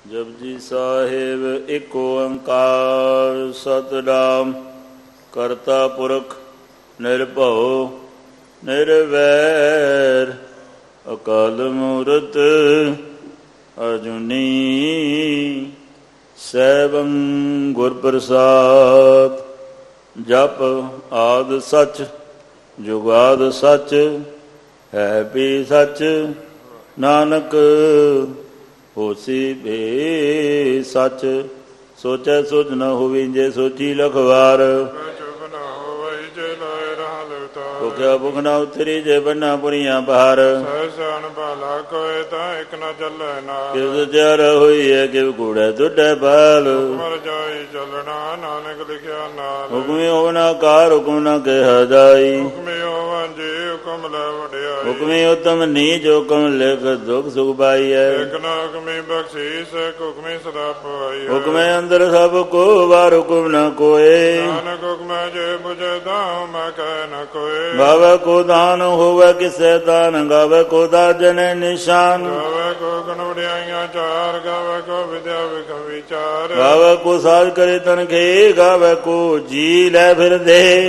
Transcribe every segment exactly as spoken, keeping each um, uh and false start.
ਜਪਜੀ ਸਾਹਿਬ ਏਕ ਓੰਕਾਰ ਸਤਿਨਾਮ ਕਰਤਾ ਪੁਰਖ ਨਿਰਭਉ ਨਿਰਵੈਰ ਅਕਾਲ ਮੂਰਤ ਅਜੂਨੀ ਸੈਭੰ ਗੁਰ ਪ੍ਰਸਾਦ। ਜਪ ਆਦਿ ਸੱਚ ਜੁਗਾਦਿ ਸੱਚ ਹੈ ਵੀ ਸੱਚ ਨਾਨਕ ਹੋਸੀ ਭੇ ਸੱਚ। ਸੋਚੈ ਸੋਚ ਨ ਹੋਵੀ ਜੇ ਸੋਚੀ ਲਖਵਾਰ। ਭੁਖਿਆ ਭੁਖ ਨ ਉਤਰੀ ਜੇ ਬੰਨਾ ਪੁਰੀਆਂ ਬਾਹਰ। ਕਿਸ ਤਿਆਰ ਹੋਈ ਹੈ ਕਿਵ ਕੂੜੈ ਤੁਟੈ ਬਾਲ। ਹੁਕਮੀ ਹੋਵਨਾ ਕਾਰ ਹੁਕਮ ਨ ਕਿਹਾ ਜਾਈ। ਹੁਕਮੀ ਉਤਮ ਨੀਚ ਹੁਕਮ ਲਿਖ ਦੁਖ ਸੁਖ ਪਾਈਐ। ਹੁਕਮੇ ਅੰਦਰ ਸਭ ਕੋ ਵਾਰ ਹੁਕਮ ਨ ਕੋਏ। ਗਾਵੇ ਕੋ ਦਾਨ ਹੋਵੇ ਕਿਸੇ ਦਾਨ ਗਾਵੇ ਕੋ ਦਾਜਨ ਨਿਸ਼ਾਨ। ਗਾਵੇ ਕੋ ਸਾਜ ਕਰੇ ਤਨ ਖੇ ਗਾਵੇ ਕੋ ਜੀ ਲੈ ਫਿਰ ਦੇ।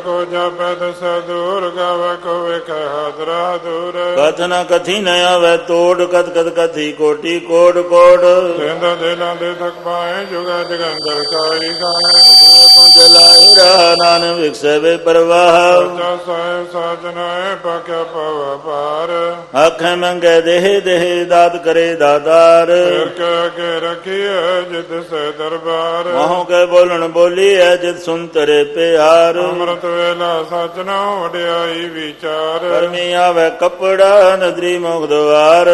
ਕਥ ਨ ਕਥੀ ਨ ਆਵੇ ਤੋੜ ਕਤ ਕਤ ਕਥੀ ਕੋਟੀ ਕੋਟ ਕੋਟ। ਚਲਾਇ ਨਾਨਕ ਵਿਖਸੇ ਵੇ ਪ੍ਰਵਾਹ। ਆਖੇ ਮੰਗੇ ਦੇਹ ਦੇਹ ਦਾਤ ਕਰੇ ਦਾਤਾਰ। ਮੋਹ ਕੇ ਬੋਲਣ ਬੋਲੀ ਹੈ ਜਿਤ ਸੁਨ ਤਰੇ ਪਿਆਰ। ਅੰਮ੍ਰਿਤ ਵੇਲਾ ਸਚ ਨ ਵਡਿਆਈ ਵਿਚਾਰ। ਕਰਮੀ ਆਵੇ ਕੱਪੜਾ ਨਦਰੀ ਮੁਖ ਦਵਾਰ।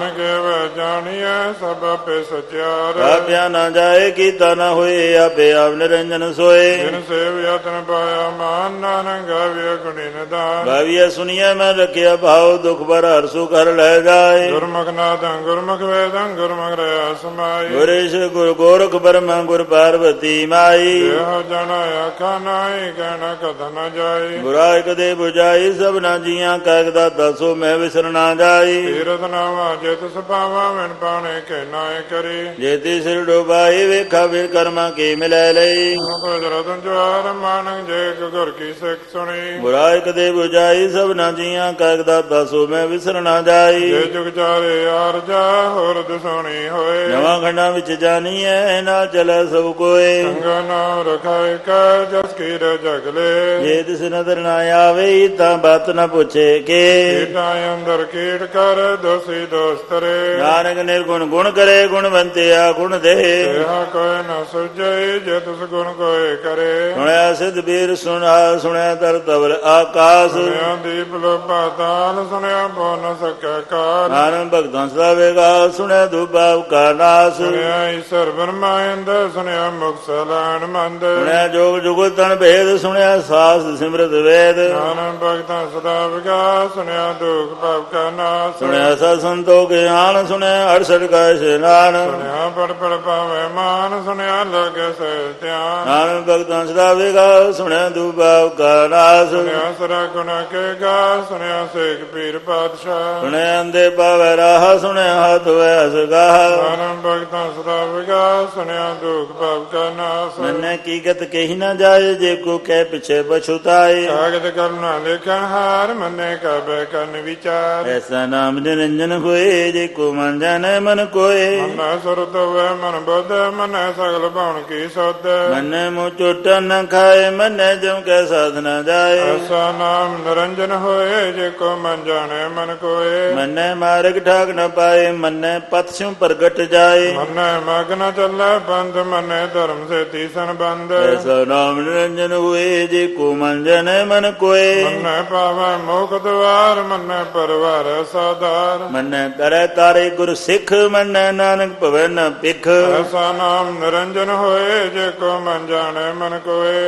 ਜਾਣੀਐ ਸਭ ਆਪੇ ਸਚਿਆਰ। ਆਪਿਆ ਨਾ ਜਾਏ ਕੀਤਾ ਨਾ ਹੋਏ ਆਪੇ ਆਪ ਨਿਰੰਜਨ ਸੋਏ। ਜਿਨ ਸੇਵ ਯਤਨ ਪਾਇਆ ਮਾਨ ਨਾਨਕ ਗਾਵੀਐ ਗੁਣੀ ਨਿਧਾਨ। ਗਾਵੀਐ ਸੁਣੀਐ ਮੈਂ ਰਖਿਆ ਭਾਉ ਦੁਖ ਭਰ ਹਰ ਸੁਖ ਹਰ ਲੈ ਜਾਏ। ਗੁਰਮੁਖ ਨਾਦੰ ਗੁਰਮੁਖ ਵੇਦੰ ਗੁਰਮੁਖ ਰਹਾ ਸਮਾਈ। ਗੁਰੇਸ਼ ਗੁਰ ਗੋਰਖ ਬਰਮਾ ਗੁਰ ਪਾਰਵਤੀ ਮਾਈ। ਇਹੋ ਜਣਾ ਆਖਾ ਨਾਹੀ ਕਹਿਣਾ ਕਥ ਨ ਜਾਈ। ਬੁਰਾਈ ਕਦੇ ਬੁਝਾਈ ਸਭ ਨਾ ਜੀਆਂ ਕਹਿ ਦਾਤਾ ਸੋ ਮੈਂ ਵਿਸਰ ਨਾ ਜਾਈ। ਤੀਰਥ ਨਾਵਾ ਜਿਤ ਸੁਭਾਵਾ ਵਿਣ ਪਾਣੇ ਕੇ ਨਾਏ ਕਰੀ। ਜੇਤੀ ਸਿਰ ਡੁਬਾਈ ਵੇਖਾ ਵੀਰ ਕਰਮਾ ਕੀ ਮਿਲੈ ਲਈ। ਰਤਨ ਜਵਾਰ ਮਾਨਕ ਜੇ ਗੁਰ ਕੀ ਸਿੱਖ ਸੁਣੀ। ਬੁਰਾਈ ਕਦੇ ਬੁਝਾਈ ਸਭ ਨਾ ਜੀਆਂ ਕਹਿ ਦਾਤਾ ਸੋ ਮੈਂ ਵਿਸਰ ਨਾ ਜਾਈ। ਜੇ ਜੁਗ ਚਾਰੇ ਆਰ ਜਾ ਹੋਰ ਦਸੋਣੀ ਹੋਏ। ਨਵਾਂ ਖੰਡਾਂ ਵਿੱਚ ਜਾਣੀਐ ਨਾ ਚਲੈ ਸਭ ਕੋਏ। ਸੰਗਾ ਨਾਮ ਰਖਾਇ ਕੈ ਜਸ ਕੀ ਰ ਜਗਲੇ। ਜੇ ਤਿਸ ਨਦਰ ਨਾ ਆਵੇ ਤਾਂ ਬਾਤ ਨਾ ਪੁੱਛੇ ਕੇ। ਕੀਟਾਂ ਅੰਦਰ ਕੀਟ ਕਰ ਦੋਸੀ ਦੋਸਤਰੇ। ਨਾਨਕ ਨਿਰਗੁਣ ਗੁਣ ਕਰੇ ਗੁਣਵੰਤਿਆ ਗੁਣ ਦੇ। ਕਿਹਾ ਕੋਈ ਨਾ ਸੁਝੇ ਜੇ ਤਿਸ ਗੁਣ ਕੋਏ ਕਰੇ। ਸੁਣਿਆ ਸਿਧ ਬੀਰ ਸੁਣਾ ਸੁਣਿਆ ਤਰ ਤਵਰ ਆਕਾਸ। ਸੁਣਿਆ ਦੀਪ ਲੋ ਪਾਤਾਲ ਸੁਣਿਆ ਬੋ ਨ ਸਕੈ ਕਾਲ। ਨਾਨਕ ਭਗਤਾਂ ਸਦਾ ਵੇਗਾ ਸੁਣਿਆ ਦੁਬਾਵ ਕਾ ਨਾਸ। ਸੁਣਿਆ ਈਸ਼ਰ ਬ੍ਰਹਮਾ ਇੰਦ ਸੁਣਿਆ ਮੁਖ ਸਲਾਣ ਮੰਦ। ਸੁਣਿਆ ਜੋਗ ਜੁਗਤ ਤਨ ਭੇਦ ਸੁਣਿਆ ਸਾਸ ਸਿਮਰਤ ਵੇਦ। ਨਾਨਕ ਭਗਤਾਂ ਸਦਾ ਵੇਗਾ ਸੁਣਿਆ ਦੁਖ ਭਾਵ ਕਾ ਨਾਸ। ਸੁਣਿਆ ਸਤ ਸੰਤੋਖ ਗਿਆਨ ਸੁਣਿਆ ਅੜਸਠ ਕਾ ਇਸ਼ਨਾਨ। ਸੁਣਿਆ ਪੜ ਪੜ ਪਾਵੇ ਮਾਨ ਸੁਣਿਆ ਲਗੇ ਸੇ ਧਿਆਨ। ਨਾਨਕ ਭਗਤਾਂ ਸਦਾ ਵੇਗਾ ਸੁਣਿਆ ਦੁਬਾਵ ਕਾ ਨਾਸ। ਸੁਣਿਆ ਸਰਾ ਗੁਣ ਕੇ ਗਾ ਸੁਣਿਆ ਸੇਖ ਪੀਰ ਪਾਤਸ਼ਾਹ। ਸੁਣਿਆ ਅੰਦੇ ਪਾਵੇ ਰਾਹ ਸੁਣਿਆ ਹੱਥ ਵੈ ਸਗਾਹ। ਨਾਨਕ ਭਗਤਾਂ ਸਦਾ ਵੇਗਾ ਸੁਣਿਆ ਦੁਖ ਭਾਵ ਕਾ ਨਾਸ। ਮੈਨੇ ਕੀ ਗਤ ਕਹੀ ਨਾ ਜਾਏ ਜੇ ਕੋ ਕਹਿ ਪਿਛੇ ਪਛੁਤਾਏ। ਕਾਗਤ ਕਰਨਾ ਲੇਖਣ ਹਾਰ ਮੰਨੇ ਕਬੈ ਕਰਨ ਵਿਚਾਰ। ਐਸਾ ਨਾਮ ਨਿਰੰਜਨ ਹੋਏ ਜੇ ਕੋ ਮਨ ਜਾਣੈ ਮਨ ਕੋਏ। ਮਨੈ ਸੁਰਤ ਹੋਵੇ ਮਨ ਬੁੱਧ ਮਨੈ ਸਗਲ ਭਾਉਣ ਕੀ ਸੁਧ। ਮਨੈ ਮੂੰਹ ਝੂਠਾ ਨ ਖਾਏ ਮਨੈ ਜਮ ਕੈ ਸਾਧ ਨ ਜਾਏ। ਐਸਾ ਨਾਮ ਨਿਰੰਜਨ ਹੋਏ ਜੇ ਕੋ ਮਨ ਜਾਣੈ ਮਨ ਕੋਏ। ਮਨੈ ਮਾਰਗ ਠਾਕ ਨ ਪਾਏ ਮਨੈ ਪਥ ਸਿਉ ਪ੍ਰਗਟ ਜਾਏ। ਮਨੈ ਮਗ ਨ ਚੱਲੈ ਬੰਧ ਮਨੈ ਧਰਮ ਸੇ ਤੀਸਨ ਬੰਧ। ਐਸਾ ਨਾਮ ਨਿਰੰਜਨ ਹੋਏ ਜੇ ਕੋ ਮਨ ਜਾਣੈ ਮਨ ਕੋਏ। ਮਨੈ ਪਾਵੈ ਮੋਖ ਦਵਾਰ ਮਨੈ ਪਰਵਾਰ ਸਾਧਾਰ। ਮਨੈ ਕਰੈ ਤਾਰੇ ਗੁਰ ਸਿੱਖ ਮਨੈ ਨਾਨਕ ਭਵੈ ਨ ਭਿਖ। ਐਸਾ ਨਾਮ ਨਿਰੰਜਨ ਹੋਏ ਜੇ ਕੋ ਮਨ ਜਾਣੈ ਮਨ ਕੋਏ।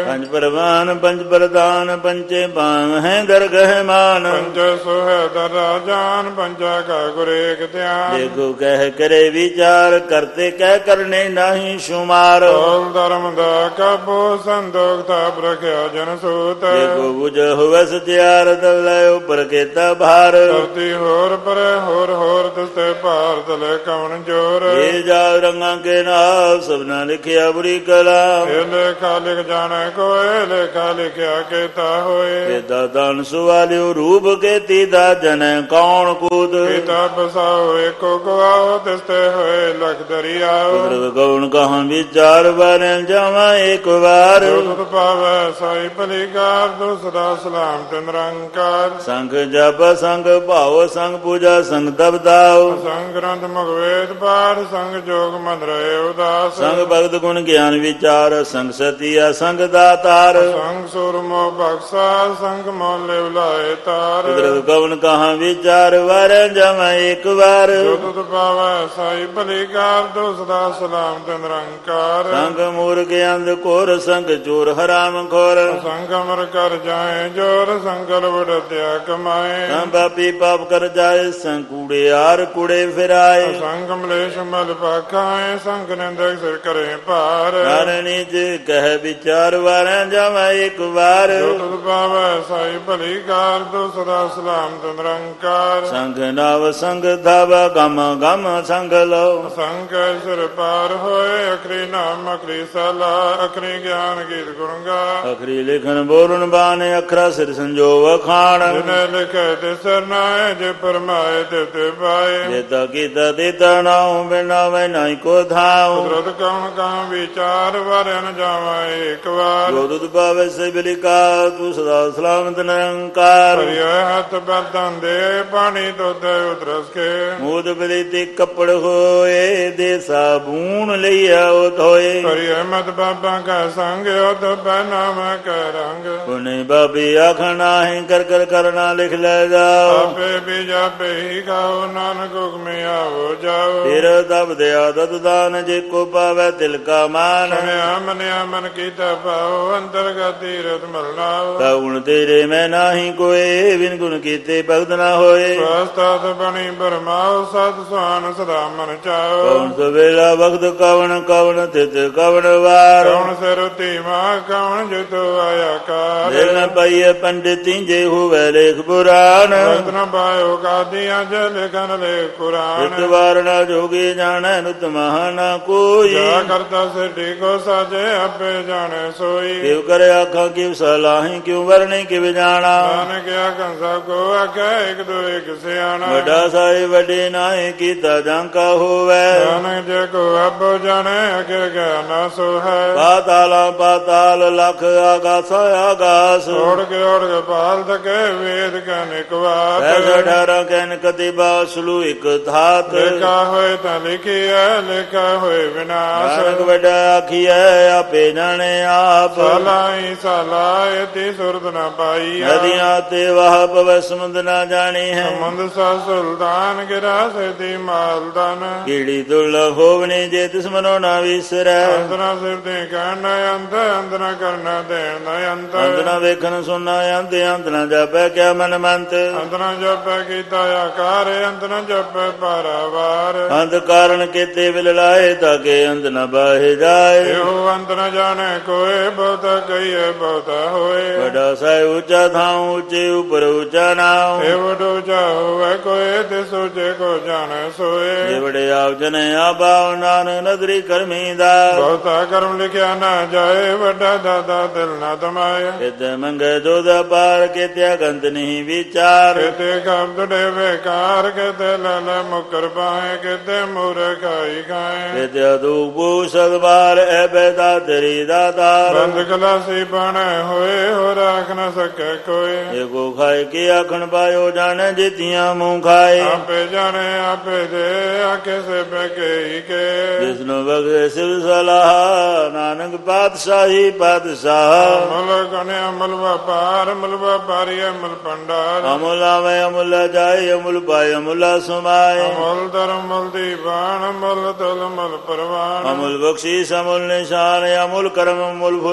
ਪੰਜ ਪਰਵਾਨ ਪੰਜ ਪ੍ਰਦਾਨ ਪੰਚੇ ਬਾਮ ਹੈ ਦਰਗਹਿ ਮਾਨ ਪੰਜ ਸੋਹੈ ਦਰਾ ਜਾਨ ਪੰਜਾ ਕਾ ਗੁਰੇਕ ਧਿਆਨ ਦੇਖੋ ਕਹਿ ਕਰੇ ਵਿਚਾਰ ਕਰਤੇ ਕਹਿ ਕਰਨੇ ਨਹੀਂ ਸ਼ੁਮਾਰ ਤੋਲ ਧਰਮ ਦਾ ਕਾਬੂ ਸੰਦੋਖ ਤਾਪ ਰਖਿਆ ਜਨ ਸੂਤ ਦੇਖੋ ਬੁਝ ਹੋਵੇ ਸਤਿਆਰ ਦਵਲੇ ਉਪਰ ਕੀਤਾ ਭਾਰ ਧਰਤੀ ਹੋਰ ਪਰੇ ਹੋਰ ਹੋਰ ਤਸੇ ਭਾਰ ਤਲੇ ਕਵਣ ਜੋਰ ਇਹ ਜਾ ਰੰਗਾਂ ਕੇ ਨਾਮ ਸਭਨਾ ਲਿਖਿਆ ਬੁਰੀ ਕਲਾ ਇਹ ਲੇਖਾ ਲਿਖ ਜਾਣੇ ਕੋਏ ਲੇਖਾ ਲਿਖਿਆ ਕੀਤਾ ਹੋਏ ਇਹਦਾ ਦਾਨ ਸੁਵਾਲਿਓ ਰੂਪ ਕੇ ਤੀਦਾ ਜਨ ਕੌਣ ਕੂਦ ਕੀਤਾ ਬਸਾਓ ਏਕੋ ਗਵਾਓ ਤਿਸਤੇ ਹੋਏ ਲਖ ਦਰਿਆਓ ਕੁਦਰਤ ਗਉਣ ਕਹਾਂ ਵਿਚਾਰ ਬਾਰੇ ਜਾਵਾਂ ਇੱਕ ਵਾਰ ਤੁਧ ਪਾਵੈ ਸਾਈ ਭਲੀਕਾਰ ਦੋ ਸਦਾ ਸਲਾਮ ਤੇ ਨਿਰੰਕਾਰ ਸੰਗ ਜਪ ਸੰਗ ਭਾਵ ਸੰਗ ਪੂਜਾ ਸੰਗ ਦਬਦਾਓ ਸੰਗ ਗ੍ਰੰਥ ਮੁਖਵੇਦ ਪਾਠ ਸੰਗ ਜੋਗ ਮਨ ਰਹੇ ਉਦਾਸ ਸੰਗ ਭਗਤ ਗੁਣ ਗਿਆਨ ਵਿਚਾਰ ਸੰਗ ਸਤਿਆ ਸੰਗ ਦਾਤਾਰ ਸੰਗ ਸੁਰਮੋ ਬਖਸ਼ਾ ਸੰਗ ਮੋਲ ਲਿਵ ਲਾਏ ਤਾਰ ਕੁਦਰਤ ਗਉਣ ਕਹਾਂ ਵਿਚਾਰ ਬਾਰੇ ਜਾਵਾਂ ਇੱਕ ਵਾਰ ਤੁਧ ਪਾਵੈ ਸਾਈ ਭਲੀਕਾਰ ਦੋ ਸਦਾ ਸਲਾਮ ਤੇ ਨਿਰੰਕਾਰ ਸੰਗ ਮੂਰਖ ਅੰਧ ਕੋਰ ਸੰਗ ਚੋਰ ਹਰਾਮ ਖੋਰ ਸੰਗ ਅਮਰ ਕਰ ਜਾਏ ਜੋਰ ਸੰਗਲ ਵਡਤਿਆ ਕਮਾਏ ਸੰਗ ਪਾਪੀ ਪਾਪ ਕਰ ਜਾਏ ਸੰਗ ਕੂੜਿਆਰ ਕੂੜੇ ਫਿਰਾਏ ਸੰਗ ਮਲੇਸ਼ ਮਲ ਪਾਖਾਏ ਸੰਗ ਨਿੰਦਕ ਸਿਰ ਕਰੇ ਭਾਰ ਕਾਰਣੀ ਚ ਕਹਿ ਵਿਚਾਰ ਵਾਰਾਂ ਜਾਵਾਂ ਇੱਕ ਵਾਰ ਤੁਧ ਪਾਵੈ ਸਾਈ ਭਲੀਕਾਰ ਦੋ ਸਦਾ ਸਲਾਮ ਤੇ ਨਿਰੰਕਾਰ ਸੰਗ ਨਾਵ ਸੰਗ ਧਾਵਾ ਗਮ ਗਮ ਸੰਗ ਲੋ ਸੰਗ ਸਿਰ ਪਾਰ ਹੋਏ ਅਖਰੀ ਨਾਮ ਅਖਰੀ ਸਲਾ ਅਖਰੀ ਗਿਆਨ ਗੀਤ ਗੁਣ ਗਾ ਅਖਰੀ ਲਿਖਣ ਬੋਲਣ ਬਾਣੇ ਅੱਖਰਾ ਸਿਰ ਸੰਜੋਵ ਖਾਣ ਜਿਨੇ ਲਿਖੇ ਤੇ ਸਰਨਾਏ ਜੇ ਪਰਮਾਏ ਤੇ ਤੇ ਪਾਏ ਜੇਤਾ ਕੀਤਾ ਦੇਤਾ ਨਾਉ ਬਿਨਾ ਵੈ ਨਾਈ ਕੋ ਧਾਉ ਕੁਦਰਤ ਕਉਣ ਕਾਂ ਵਿਚਾਰ ਵਰਨ ਜਾਵਾਂ ਇੱਕ ਵਾਰ ਜੋ ਦੁੱਧ ਪਾਵੇ ਸੇ ਬਿਲਿਕਾ ਤੂੰ ਸਦਾ ਸਲਾਮਤ ਨਿਰੰਕਾਰ ਹਰਿਆ ਹੱਥ ਬਰਤਨ ਦੇ ਪਾਣੀ ਦੁੱਧ ਉਤਰਸ ਕੇ ਮੂਦ ਬਲੀ ਤੇ ਕੱਪੜ ਹੋਏ ਦੇ ਸਾਬੂਨ ਲਈਆ ਉਹ ਧੋਏ ਹਰਿਆ ਮਤ ਬਾਬਾ ਕਾ ਸੰਗ ਉਤ ਪਹਿਨਾ ਮੈਂ ਕੈ ਰੰਗ ਪੁਨੇ ਬਾਬੀ ਆਖਣਾ ਹੈ ਕਰ ਕਰ ਕਰਨਾ ਲਿਖ ਲੈ ਜਾਓ ਆਪੇ ਵੀ ਜਾਪੇ ਹੀ ਖਾਓ ਨਾਨਕ ਹੁਕਮੇ ਆਵੋ ਜਾਓ ਫਿਰ ਦਬ ਦਿਆ ਦਤ ਦਾਨ ਜੇ ਕੋ ਪਾਵੇ ਤਿਲ ਕਾ ਮਾਨ ਸੁਣਿਆ ਮਨਿਆ ਮਨ ਕੀਤਾ ਪਾਓ ਅੰਤਰਗਤ ਤੀਰਥ ਮਲਨਾਓ ਤਾ ਗੁਣ ਤੇਰੇ ਮੈਂ ਨਾਹੀ ਕੋਏ ਬਿਨ ਗੁਣ ਕੀਤੇ ਭਗਤ ਨਾ ਹੋਏ ਸਤਾਤ ਬਣੀ ਬਰਮਾਓ ਸਤ ਸੁਹਾਨ ਸਦਾ ਮਨ ਚਾਓ ਕੌਣ ਸਵੇਲਾ ਵਕਤ ਕਵਣ ਕਵਣ ਤਿਤ ਕਵਣ ਵਾਰ ਕੌਣ ਸਿਰ ਧੀਮਾ ਕੌਣ ਜਿਤੋ ਆਇਆ ਕਾਰ ਦਿਲ ਨ ਪਾਈਏ ਪੰਡਿਤੀ ਜੇ ਹੋਵੇ ਲੇਖ ਪੁਰਾਣ ਵਕਤ ਨ ਪਾਇਓ ਕਾਦੀਆਂ ਜੇ ਲਿਖਨ ਲੇ ਕੁਰਾਨ ਤਿਤ ਵਾਰ ਨਾ ਜੋਗੀ ਜਾਣੈ ਨੁਤ ਮਹਾ ਨਾ ਕੋਈ ਜਾ ਕਰਤਾ ਸਿੱਧੀ ਕੋ ਸਾਜੇ ਆਪੇ ਜਾਣੇ ਸੋਈ ਕਿਉ ਕਰੇ ਆਖਾਂ ਕਿਉ ਸਲਾਹੀ ਕਿਉ ਵਰਣੀ ਕਿਵ ਜਾਣਾ ਨਾਨਕ ਆਖਾਂ ਸਭ ਕੋ ਆਖਿਆ ਇੱਕ ਦੋ ਇੱਕ ਸਿਆਣਾ ਵੱਡਾ ਸਾਈ ਵੱਡੇ ਨਾਏ ਕੀਤਾ ਜਾਂਕਾ ਹੋਵੇ ਨਾਨਕ ਜੇ ਕੋ ਆਪੋ ਜਾਣੇ ਅਗੇ ਗਿਆ ਨਾ ਸੋ ਹੈ ਪਾਤਾਲਾ ਪਾਤਾਲ ਲਖ ਆਗਾਸ ਆਗਾਸ ਓੜ ਕੇ ਓੜ ਕੇ ਪਾਲ ਤਕੇ ਵੇਦ ਕਨ ਇੱਕ ਵਾਰ ਐਸਾ ਠਾਰਾ ਕੈਨ ਕਤੀ ਬਾਸਲੂ ਇੱਕ ਧਾਤ ਲਿਖਾ ਹੋਏ ਤਾਂ ਲਿਖਿਆ ਲਿਖਾ ਹੋਏ ਵਿਨਾਸ਼ ਨਾਨਕ ਵੱਡਾ ਆਖੀਐ ਆਪੇ ਜਾਣੇ ਆਪ ਸਾਲਾਈ ਸਾਲਾਏ ਤੀ ਸੁਰਤ ਨਾ ਪਾਈ ਨਦੀਆਂ ਤੇ ਵਾਹ ਪਵੈ ਸਮੁੰਦ ਨਾ ਜਾਣੀ ਹੈ ਮੰਦ ਸਾ ਸੁਲਤਾਨ ਗਿਰਾ ਸੇਤੀ ਮਾਲਦਾਨ ਕੀੜੀ ਦੁਲ ਹੋਵਨੇ ਜੇ ਤਿਸ ਮਨੋ ਨਾ ਵਿਸਰੈ ਅੰਦਨਾ ਸਿਰ ਤੇ ਕਹਿਣਾ ਅੰਤ ਅੰਦਨਾ ਕਰਨਾ ਦੇਣ ਨਾ ਅੰਤ ਅੰਦਨਾ ਵੇਖਣ ਸੁਣਨਾ ਅੰਤ ਅੰਦਨਾ ਜਾਪੈ ਕਿਆ ਮਨ ਮੰਤ ਅੰਦਨਾ ਜਪੈ ਕੀਤਾ ਆਕਾਰ ਅੰਦਨਾ ਜਪੈ ਪਾਰਾਵਾਰ ਅੰਤ ਕਾਰਨ ਕੀਤੇ ਵਿਲ ਲਾਏ ਤਾਂ ਕਿ ਅੰਤ ਨ ਬਾਹੇ ਜਾਏ ਇਹੋ ਅੰਤ ਨ ਜਾਣੇ ਕੋਏ ਬਹੁਤਾ ਕਹੀਏ ਬਹੁਤਾ ਹੋਏ ਵੱਡਾ ਸਾਇ ਉੱਚਾ ਥਾਉ ਉੱਚੇ ਉਪਰ ਉੱਚਾ ਨਾਉ ਇਹ ਵਡੋ ਹੋਵੇ ਕੋਏ ਤੇ ਸੋਚੇ ਕੋ ਜਾਣੇ ਸੋਏ ਜੇ ਵੜੇ ਆਪ ਜਨੇ ਆਬਾਉ ਨਾਨਕ ਨਦਰੀ ਕਰਮੀ ਦਾ ਬਹੁਤਾ ਕਰਮ ਲਿਖਿਆ ਨਾ ਜਾਏ ਵੱਡਾ ਦਾਦਾ ਦਿਲ ਨਾ ਤਮਾਏ ਕਿਤੇ ਮੰਗੇ ਦੁਧ ਪਾਰ ਕਿਤੇ ਗੰਤ ਨਹੀਂ ਵਿਚਾਰ ਕਿਤੇ ਕਬਦ ਡੇ ਵੇਕਾਰ ਕਿਤੇ ਲੈ ਮੁਕਰ ਪਾਏ ਕਿਤੇ ਮੂਰਖਾਈ ਖਾਏ ਕਿਤੇ ਦੂਬੂ ਸਦਵਾਰ ਐ ਬੈਦਾ ਤੇਰੀ ਦਾਤਾਰ ਬੰਦ ਕਲਾਸੀ ਬਣੇ ਹੋਏ ਹੋ ਰਾਖ ਨਾ ਸਕੇ ਕੋਈ ਏਕੋ ਖਾਏ ਕੀ ਆਖਣ ਪਾਇਓ ਜਾਣੇ ਜਿਤੀਆਂ ਮੂੰਹ ਖਾਏ ਆਪੇ ਜਾਣੇ ਆਪੇ ਦੇ ਆਕੇ ਸੇ ਬਕੇ ਕੇ ਜਿਸਨੂੰ ਬਗੇ ਸਿਵ ਸਲਾਹ ਨਾਨਕ ਪਾਤਸ਼ਾਹੀ ਪਾਤਸ਼ਾਹ ਅਮਲ ਕਨੇ ਅਮਲ ਵਪਾਰ ਅਮਲ ਵਪਾਰੀ ਅਮਲ ਪੰਡਾਰ ਅਮੁਲ ਆਵੇ ਅਮੁਲ ਜਾਏ ਅਮੁਲ ਪਾਏ ਅਮੁਲ ਸਮਾਏ ਅਮਲ ਧਰਮ ਅਮਲ ਦੀਵਾਨ ਅਮਲ ਤਲ ਅਮਲ ਪਰਵਾਨ ਅਮੁਲ ਬਖਸ਼ੀਸ਼ ਅਮੁਲ ਨਿਸ਼ਾਨ ਅਮੁਲ ਕਰਮ ਅਮੁਲ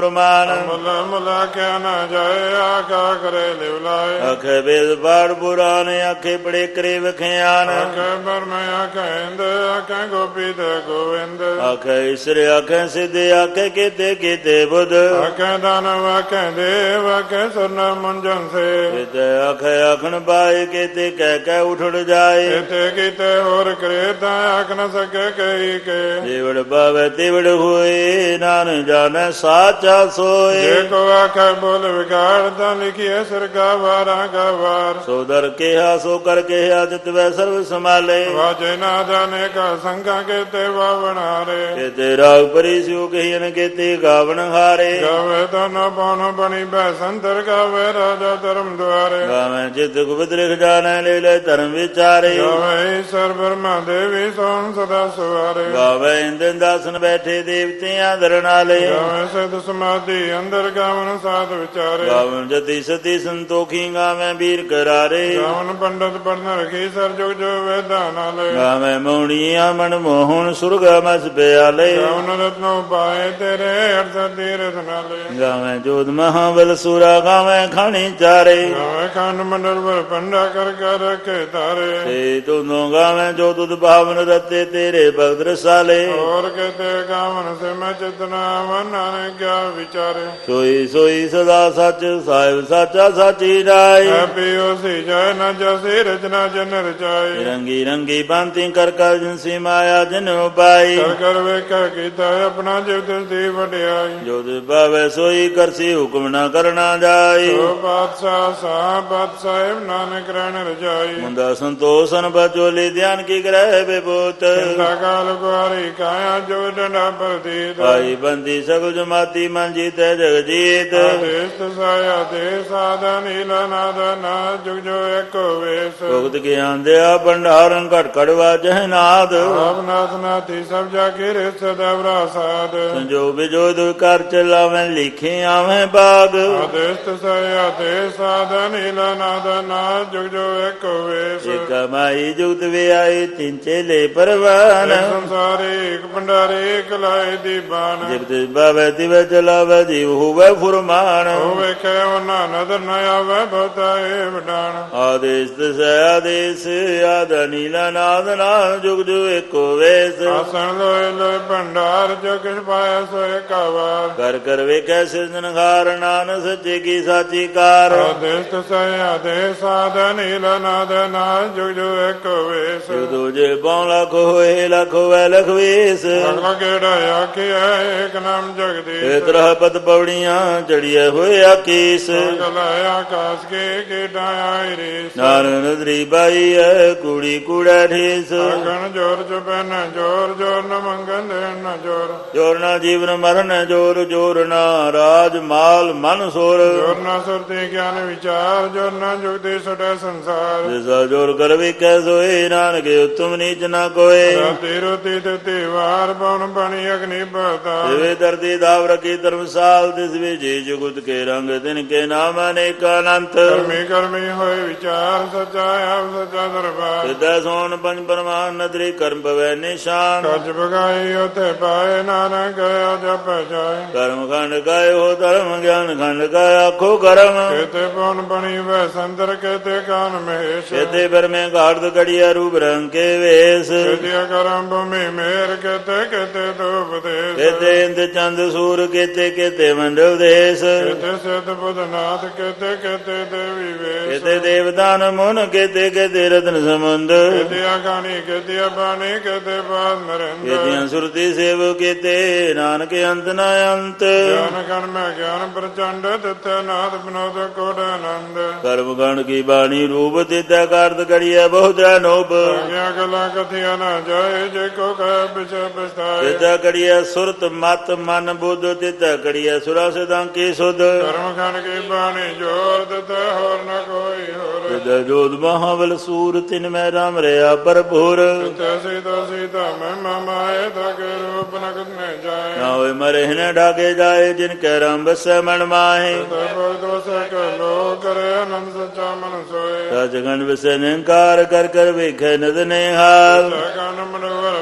ਫੁਰਮਾਨ। ਮੁਲਾ ਮੁਲਾ ਕਿਆ ਨਾ ਜਾਏ ਆਕਾ ਕਰੇ ਲਿਵ ਲਾਏ। ਆਖੇ ਵੇਦ ਪਾੜ ਪੁਰਾਨ ਆਖੇ ਪੜੇ ਕਰੇ ਵਖਿਆਨ। ਆਖੇ ਬਰਮ ਆਖੇ ਇੰਦ ਆਖੇ ਗੋਪੀ ਤੇ ਗੋਵਿੰਦ। ਆਖੇ ਈਸ਼ਰ ਆਖੇ ਸਿੱਧ ਆਖੇ ਕੀਤੇ ਕੀਤੇ ਬੁੱਧ। ਆਖੇ ਦਾਨਵ ਆਖੇ ਦੇਵ ਆਖੇ ਸੁਰਨ ਮੁੰਜਨ ਸੇ। ਕੀਤੇ ਆਖੇ ਆਖਣ ਪਾਏ ਕੀਤੇ ਕਹਿ ਕਹਿ ਉਠੜ ਜਾਏ। ਕੀਤੇ ਕੀਤੇ ਹੋਰ ਕਰੇ ਤਾਂ ਆਖ ਨ ਸਕੇ ਕਹੀ ਕੇ। ਜਿਵੜ ਪਾਵੇ ਤਿਵੜ ਹੋਏ ਨਾਨਕ ਜਾਣੈ ਸਾਚਾ ਸੋਏ। ਜੇ ਕੋ ਆਖੇ ਬੋਲ ਵਿਗਾੜ ਤਾਂ ਲਿਖੀਏ ਸਰਗਾ ਵਾਰਾਂ ਕਾ ਵਾਰ। ਸੋ ਦਰ ਕਿਹਾ ਸੋ ਕਰ ਕਿਹਾ ਜਿਤ ਵੈ ਸਰਬ ਸਮਾਲੇ। ਵਾਜੇ ਨਾ ਜਾਣੇ ਕਾ ਸੰਗਾ ਕੀਤੇ ਵਾਵਣ ਹਾਰੇ। ਕੀਤੇ ਰਾਗ ਪਰੀ ਸਿਉ ਕਹੀਨ ਕੀਤੇ ਗਾਵਣ ਹਾਰੇ। ਗਾਵੇ ਤਾਂ ਨਾ ਪਾਉਣ ਬਣੀ ਬੈ ਸੰਦਰ ਗਾਵੇ ਰਾਜਾ ਧਰਮ ਦੁਆਰੇ। ਗਾਵੇ ਜਿਤ ਗੁਪਤ ਲਿਖ ਜਾਣੈ ਲੈ ਲੈ ਧਰਮ ਵਿਚਾਰੇ। ਗਾਵੇ ਈਸ਼ਰ ਬ੍ਰਹਮਾ ਦੇਵੀ ਸੋਨ ਸਦਾ ਸੁਆਰੇ। ਗਾਵੇ ਇੰਦਨ ਦਾਸਨ ਬੈਠੇ ਦੇਵਤਿਆਂ ਦਰਨਾਲੇ। ਗਾਵੇ ਸਿਧ ਸਮਾਧੀ ਅੰਦਰ ਗਾਵਨ ਸਾਧ ਵਿਚਾਰੇ। ਗਾਵਨ ਜਤੀ ਸਤੀ ਸੰਤੋਖੀ ਗਾਵੇ ਵੀਰ ਕਰਾਰੇ। ਗਾਵਨ ਪੰਡਤ ਪੜਨ ਰਖੀ ਸਰ ਜੁਗ ਜੋ ਵੇਦਾਂ ਨਾਲੇ। ਗਾਵੇ ਮੌਣੀਆਂ ਮਨ ਮੋਹਣ ਸੁਰਗਾ ਮਸ ਪਿਆਲੇ। ਗਾਵਨ ਰਤਨੋ ਪਾਏ ਤੇਰੇ ਅਰਥ ਤੀਰਥ ਨਾਲੇ। ਗਾਵੇ ਜੋਤ ਮਹਾਬਲ ਸੂਰਾ ਗਾਵੇ ਖਾਣੀ ਚਾਰੇ। ਗਾਵੇ ਖੰਡ ਮੰਡਲ ਵਰ ਪੰਡਾ ਕਰ ਕਰ ਰਖੇ ਤਾਰੇ। ਤੇ ਤੁਦੋਂ ਗਾਵੇ ਜੋ ਤੁਧ ਭਾਵਨ ਰਤੇ ਤੇਰੇ ਭਗਤ ਰਸਾਲੇ। ਹੋਰ ਕਹਤੇ ਗਾਵਨ ਸੇ ਮੈਂ ਚਿਤਨਾ ਮਨ ਨਾਨਕ ਕਿਆ ਵਿਚਾਰੇ। ਸੋਈ ਸੋਈ ਸਦਾ ਸੱਚ ਸਾਹਿਬ ਸਾਚਾ ਸਾਚੀ ਰਾਏ। ਹੈ ਪੀਓ ਸੀ ਜਾਏ ਨਾ ਜਸੀ ਰਚਨਾ ਜਨ ਰਚਾਏ। ਰੰਗੀ ਰੰਗੀ ਬੰਤੀ ਕਰ ਕਰ ਜਿਨਸੀ ਮਾਇਆ ਜਿਨ ਉਪਾਈ। ਕਰ ਕਰ ਵੇਖਾ ਕੀਤਾ ਆਪਣਾ ਜਿਵ ਤਿਸ ਦੀ ਵਡਿਆਈ। ਜੋ ਤਿਸ ਭਾਵੈ ਸੋਈ ਕਰਸੀ ਹੁਕਮ ਨਾ ਕਰਨਾ ਜਾਈ। ਸੋ ਪਾਤਸ਼ਾਹ ਸਾਹ ਪਾਤਸ਼ਾਹ ਨਾਨਕ ਰਹਿਣ ਰਜਾਈ। ਮੁੰਦਾ ਸੰਤੋષਨ ਬਚੋਲੀ ਧਿਆਨ ਕੀ ਗ੍ਰਹਿ ਬੇਬੂਤ। ਚਿੰਤਾ ਕਾਲ ਗੁਆਰੀ ਕਾਇਆ ਜੋ ਡੰਡਾ ਪ੍ਰਤੀਤ। ਭਾਈ ਬੰਦੀ ਸਗਲ ਜਮਾਤੀ ਮਨ ਜੀਤੈ ਜਗ ਜੀਤ। ਆਦੇਸ ਤਸਾਇਆ ਦੇ ਸਾਧਾ ਨੀਲਾ ਨਾਦਾ ਨਾ ਜੁਗ ਜੋ ਏਕੋ ਵੇਸ। ਭੁਗਤ ਗਿਆਨ ਦਿਆ ਭੰਡਾਰਨ ਘਟ ਘਟ ਵਾਜਹਿ ਨਾਦ। ਆਪ ਨਾਥ ਨਾਥੀ ਸਭ ਜਾ ਕੇ ਰੇ ਸਦਾ ਵਰਾਸਾਦ। ਸੰਜੋ ਬਿਜੋਦ ਕਰ ਚਲਾਵੇਂ ਲਿਖੇ ਆਵੇਂ ਬਾਗ। ਆਦੇਸ ਤਸਾਇਆ ਦੇ ਸਾਧਾ ਨੀਲਾ ਨਾਦਾ ਨਾ ਜੁਗ ਜੋ ਏਕੋ ਵੇਸ। ਇਕ ਮਾਈ ਜੁਗਤ ਵਿਆਈ ਤਿੰਨ ਚੇਲੇ ਪਰਵਾਨ। ਸੰਸਾਰੇ ਇੱਕ ਭੰਡਾਰੇ ਇੱਕ ਲਾਏ ਦੀ ਬਾਣ। ਜਿਬ ਤਿਸ ਭਾਵੈ ਤਿਵੈ ਚਲਾਵੈ ਜੀਵ ਹੋਵੈ ਫੁਰਮਾਨ। ਉਹ ਵੇਖੇ ਉਹਨਾਂ ਨਦਰ ਨ ਆਵੈ ਬਹੁਤਾ ਏ ਵਡਾਣ। ਆਦੇਸ ਤਸੈ ਆਦੇਸ ਆਦ ਨੀਲਾ ਨਾਦ ਨਾਦ ਜੁਗ ਜੁਗ ਏਕੋ ਵੇਸ। ਆਸਣ ਲੋਏ ਲੋਏ ਭੰਡਾਰ ਜੋ ਕਿਛ ਪਾਇਆ ਸੋ ਏਕਾ ਵਾਰ। ਕਰ ਕਰ ਵੇਖੈ ਸਿਰਜਣਹਾਰ ਨਾਨਕ ਸੱਚੇ ਕੀ ਸਾਚੀ ਕਾਰ। ਆਦੇਸ ਤਸੈ ਆਦੇਸ ਆਦ ਨੀਲਾ ਨਾਦ ਨਾਦ ਜੁਗ ਜੁਗ ਏਕੋ ਵੇਸ। ਜੋ ਦੂਜੇ ਬਹੁ ਲੱਖ ਹੋਏ ਲੱਖ ਹੋਵੇ ਲਖ ਵੇਸ। ਅਗਲਾ ਕਿਹੜਾ ਆਖਿਆ ਏਕ ਨਾਮ ਜਗਦੀਸ਼। ਏ ਤਰਹ ਪਦ ਪੌੜੀਆਂ ਚੜੀਏ ਹੋਏ ਆਕੀਸ। ਅਗਲਾ ਆਕਾਸ਼ ਕੇ ਕਿਹੜਾ ਆਈ ਰੀਸ। ਨਾਨਕ ਨਦਰੀ ਬਾਈ ਹੈ ਕੂੜੀ ਕੂੜਾ ਠੇਸ। ਆਖਣ ਜੋਰ ਚੁਪੈਨ ਜੋਰ ਜੋਰ ਨ ਮੰਗਨ ਦੇਣ ਨ ਜੋਰ। ਜੋਰ ਨਾ ਜੀਵਨ ਮਰਨ ਜੋਰ ਜੋਰ ਨਾ ਰਾਜ ਮਾਲ ਮਨ ਸੋਰ। ਜੋਰ ਨਾ ਸੁਰਤੀ ਗਿਆਨ ਵਿਚਾਰ ਜੋਰ ਨਾ ਜੁਗਤੀ ਸਟੈ ਸੰਸਾਰ। ਜਿਸਾ ਜੋਰ ਕਰ ਵੇਖੈ ਸੋਏ ਨਾਨਕ ਉਤਮ ਨੀਚ ਨਾ ਕੋਏ। ਰਾਤੀ ਰੋਤੀ ਦਿੱਤੀ ਵਾਰ ਪਉਣ ਬਣੀ ਅਗਨੀ ਬਤਾ। ਜਿਵੇਂ ਧਰਤੀ ਦਾਵ ਰਖੀ ਧਰਮਸਾਲ ਤਿਸ ਵਿੱਚ ਜੀ ਜੁਗਤ ਕੇ ਰੰਗ ਦਿਨ ਕੇ ਨਾਮ ਅਨੇਕ ਅਨੰਤ। ਕਰਮੀ ਕਰਮੀ ਹੋਏ ਵਿਚਾਰ ਸੱਚਾ ਆਪ ਸੱਚਾ ਦਰਬਾਰ। ਸਿੱਧਾ ਸੋਨ ਪੰਜ ਪਰਮਾਨ ਨਦਰੀ ਕਰਮ ਪਵੈ ਨਿਸ਼ਾਨ। ਕੱਜ ਬਗਾਈ ਉਥੇ ਪਾਏ ਨਾਨਕ ਗਿਆ ਜਪ ਜਾਏ। ਕਰਮ ਖੰਡ ਗਾਏ ਹੋ ਧਰਮ ਗਿਆਨ ਖੰਡ ਗਾਇਆ ਆਖੋ ਕਰਮ। ਕੇਤੇ ਪਉਣ ਬਣੀ ਵੈ ਸੰਦਰ ਕੇਤੇ ਕਾਨ ਮਹੇਸ਼। ਕੇਤੇ ਬਰਮੇ ਘਾੜਦ ਕੜੀਆ ਰੂਪ ਰੰਗ ਕੇ ਵੇਸ। ਕੇਤੇ ਕਰਮ ਭੂਮੀ ਮੇਰ ਕੇਤੇ ਕੇਤੇ ਧੂਪ ਦੇਸ। ਕੇਤੇ ਇੰਦ ਚੰਦ ਸੂਰ ਕੇਤੇ ਕੇਤੇ ਮੰਡਲ ਦੇਸ। ਕੇਤੇ ਸਿੱਧ ਬੁੱਧ ਨਾਥ ਕੇਤੇ ਕੇਤੇ ਦੇਵੀ ਵੇਸ। ਕੇਤੇ ਦੇਵਦਾਨ ਮੁਨ ਕੇਤੇ ਕੇਤੇ ਰਤਨ ਸਮੁੰਦ। ਕੇਤੇ ਆਗਾਨੀ ਕੇਤੇ ਬਾਣੀ ਕੇਤੇ ਬਾਦ ਨਰਿੰਦ। ਕੇਤੀਆਂ ਸੁਰਤੀ ਸੇਵ ਕੇਤੇ ਨਾਨਕ ਅੰਤ ਨ ਅੰਤ। ਗਿਆਨ ਗਣ ਮੈਂ ਗਿਆਨ ਪ੍ਰਚੰਡ ਤਿੱਥੇ ਨਾਥ ਬਨੋਦ ਕੋਟ ਆਨੰਦ। ਕਰਮ ਗਣ ਕੀ ਬਾਣੀ ਰੂਪ ਤਿਤੈ ਕਾਰਤ ਕੜੀਐ ਬਹੁਤ ਅਨੋਪ। ਗਿਆ ਗਲਾ ਕਥਿਆ ਨਾ ਜਾਏ ਜੇ ਕੋ ਕਹਿ ਪਿਛੇ ਪਛਤਾਏ। ਤਿਤੈ ਕੜੀਐ ਸੁਰਤ ਮਤ ਮਨ ਬੁੱਧ ਤਿਤੈ ਕੜੀਐ ਸੁਰਾ ਸਿਦਾਂ ਕੀ ਸੁਧ। ਕਰਮ ਗਣ ਕੀ ਬਾਣੀ ਜੋਰ ਤਿੱਥੇ ਹੋਰ ਨ ਕੋਈ ਹੋਰ। ਤਿਤੈ ਜੋਤ ਮਹਾਬਲ ਸੂਰ ਤਿਨ ਮੈਂ ਰਾਮ ਰਿਆ ਭਰਪੂਰ। ਤਿੱਥੇ ਸੀਤਾ ਸੀਤਾ ਮਹਿਮਾ ਮਾਏ ਤਕੇ ਰੂਪ ਨਗਤ ਨੇ ਜਾਏ। ਨਾ ਹੋਏ ਮਰੇ ਨ ਢਾਕੇ ਜਾਏ ਜਿਨ ਕੈ ਰਾਮ ਬਸੈ ਮਨ ਮਾਹੇ। ਤਿੱਥੇ ਭਗਤ ਵਸੈ ਕੈ ਲੋ ਕਰੇ ਆਨੰਦ ਸੱਚਾ ਮਨ ਸੋਏ। ਸਚ ਗਣ ਵਿਸੈ ਨਿੰਕਾਰ ਕਰ ਕਰ ਵੇਖੈ ਨਦ ਨਿਹਾਲ। ਤਿੱਥੇ ਗਣ ਮਨੋਵਰ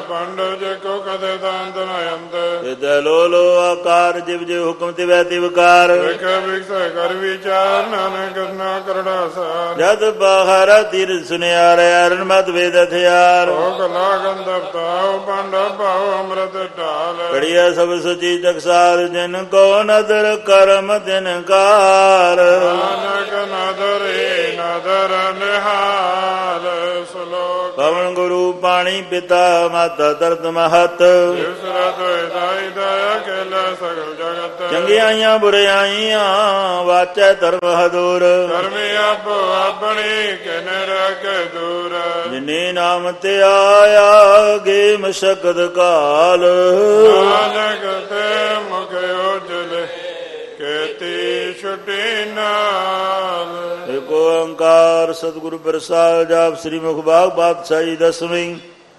ਪਾਂਡਵ ਜੇ ਕੋ ਕਦੇ ਦਾਨ ਦਨਾਇੰਦ ਤਿਦੈ ਲੋ ਲੋ ਆਕਾਰ ਜਿਵ ਜਿਵ ਹੁਕਮ ਤਿਵੈ ਤਿਵਕਾਰ ਵੇਖ ਵਿਖਸੈ ਕਰ ਵਿਚਾਰ ਨਾਨਕ ਕਰਨਾ ਕਰੜਾ ਸਾਰ ਜਦ ਬਾਹਰ ਤੀਰ ਸੁਨਿਆਰ ਅਰਨ ਮਤ ਵੇਦ ਹਥਿਆਰ ਓ ਕਲਾ ਗੰਧਪ ਤਾਉ ਪਾਂਡਵ ਭਾਉ ਅੰਮ੍ਰਿਤ ਢਾਲ ਕੜੀਆ ਸਭ ਸੁਚੀ ਟਕਸਾਲ ਜਿਨ ਕੋ ਨਦਰ ਕਰਮ ਤਿਨ ਕਾਰ ਨਾਨਕ ਨਦਰੇ ਨਦਰ ਨਿਹਾਲ ਸਲੋਕ ਪਵਨ ਗੁਰੂ ਪਾਣੀ ਪਿਤਾ ਮਾਤਾ ਤਰਤ ਮਹਤ ਜਿਸਰਤ ਦਾਈ ਦਇਆ ਕੇਲਾ ਸਗਲ ਜਗਤ ਚੰਗਿਆਈਆਂ ਬੁਰਿਆਈਆਂ ਵਾਚੈ ਧਰਮ ਹਦੂਰ ਕਰਮੀ ਆਪੋ ਆਪਣੀ ਕਿਨ ਰੱਖੇ ਦੂਰ ਜਿਨੇ ਨਾਮ ਤੇ ਆਇਆ ਗੇ ਮਸ਼ਕਤ ਕਾਲ ਨਾਨਕ ਤੇ ਮੁਖ ਉਜਲੇ ਕੇਤੀ ਛੁਟੀ ਨਾਲ ਏਕ ਓੰਕਾਰ ਸਤਿਗੁਰੂ ਪ੍ਰਸਾਦ ਜਾਪ ਸ੍ਰੀ ਮੁਖ ਬਾਗ ਪਾਤਸ਼ਾਹੀ ਦਸਵੀਂ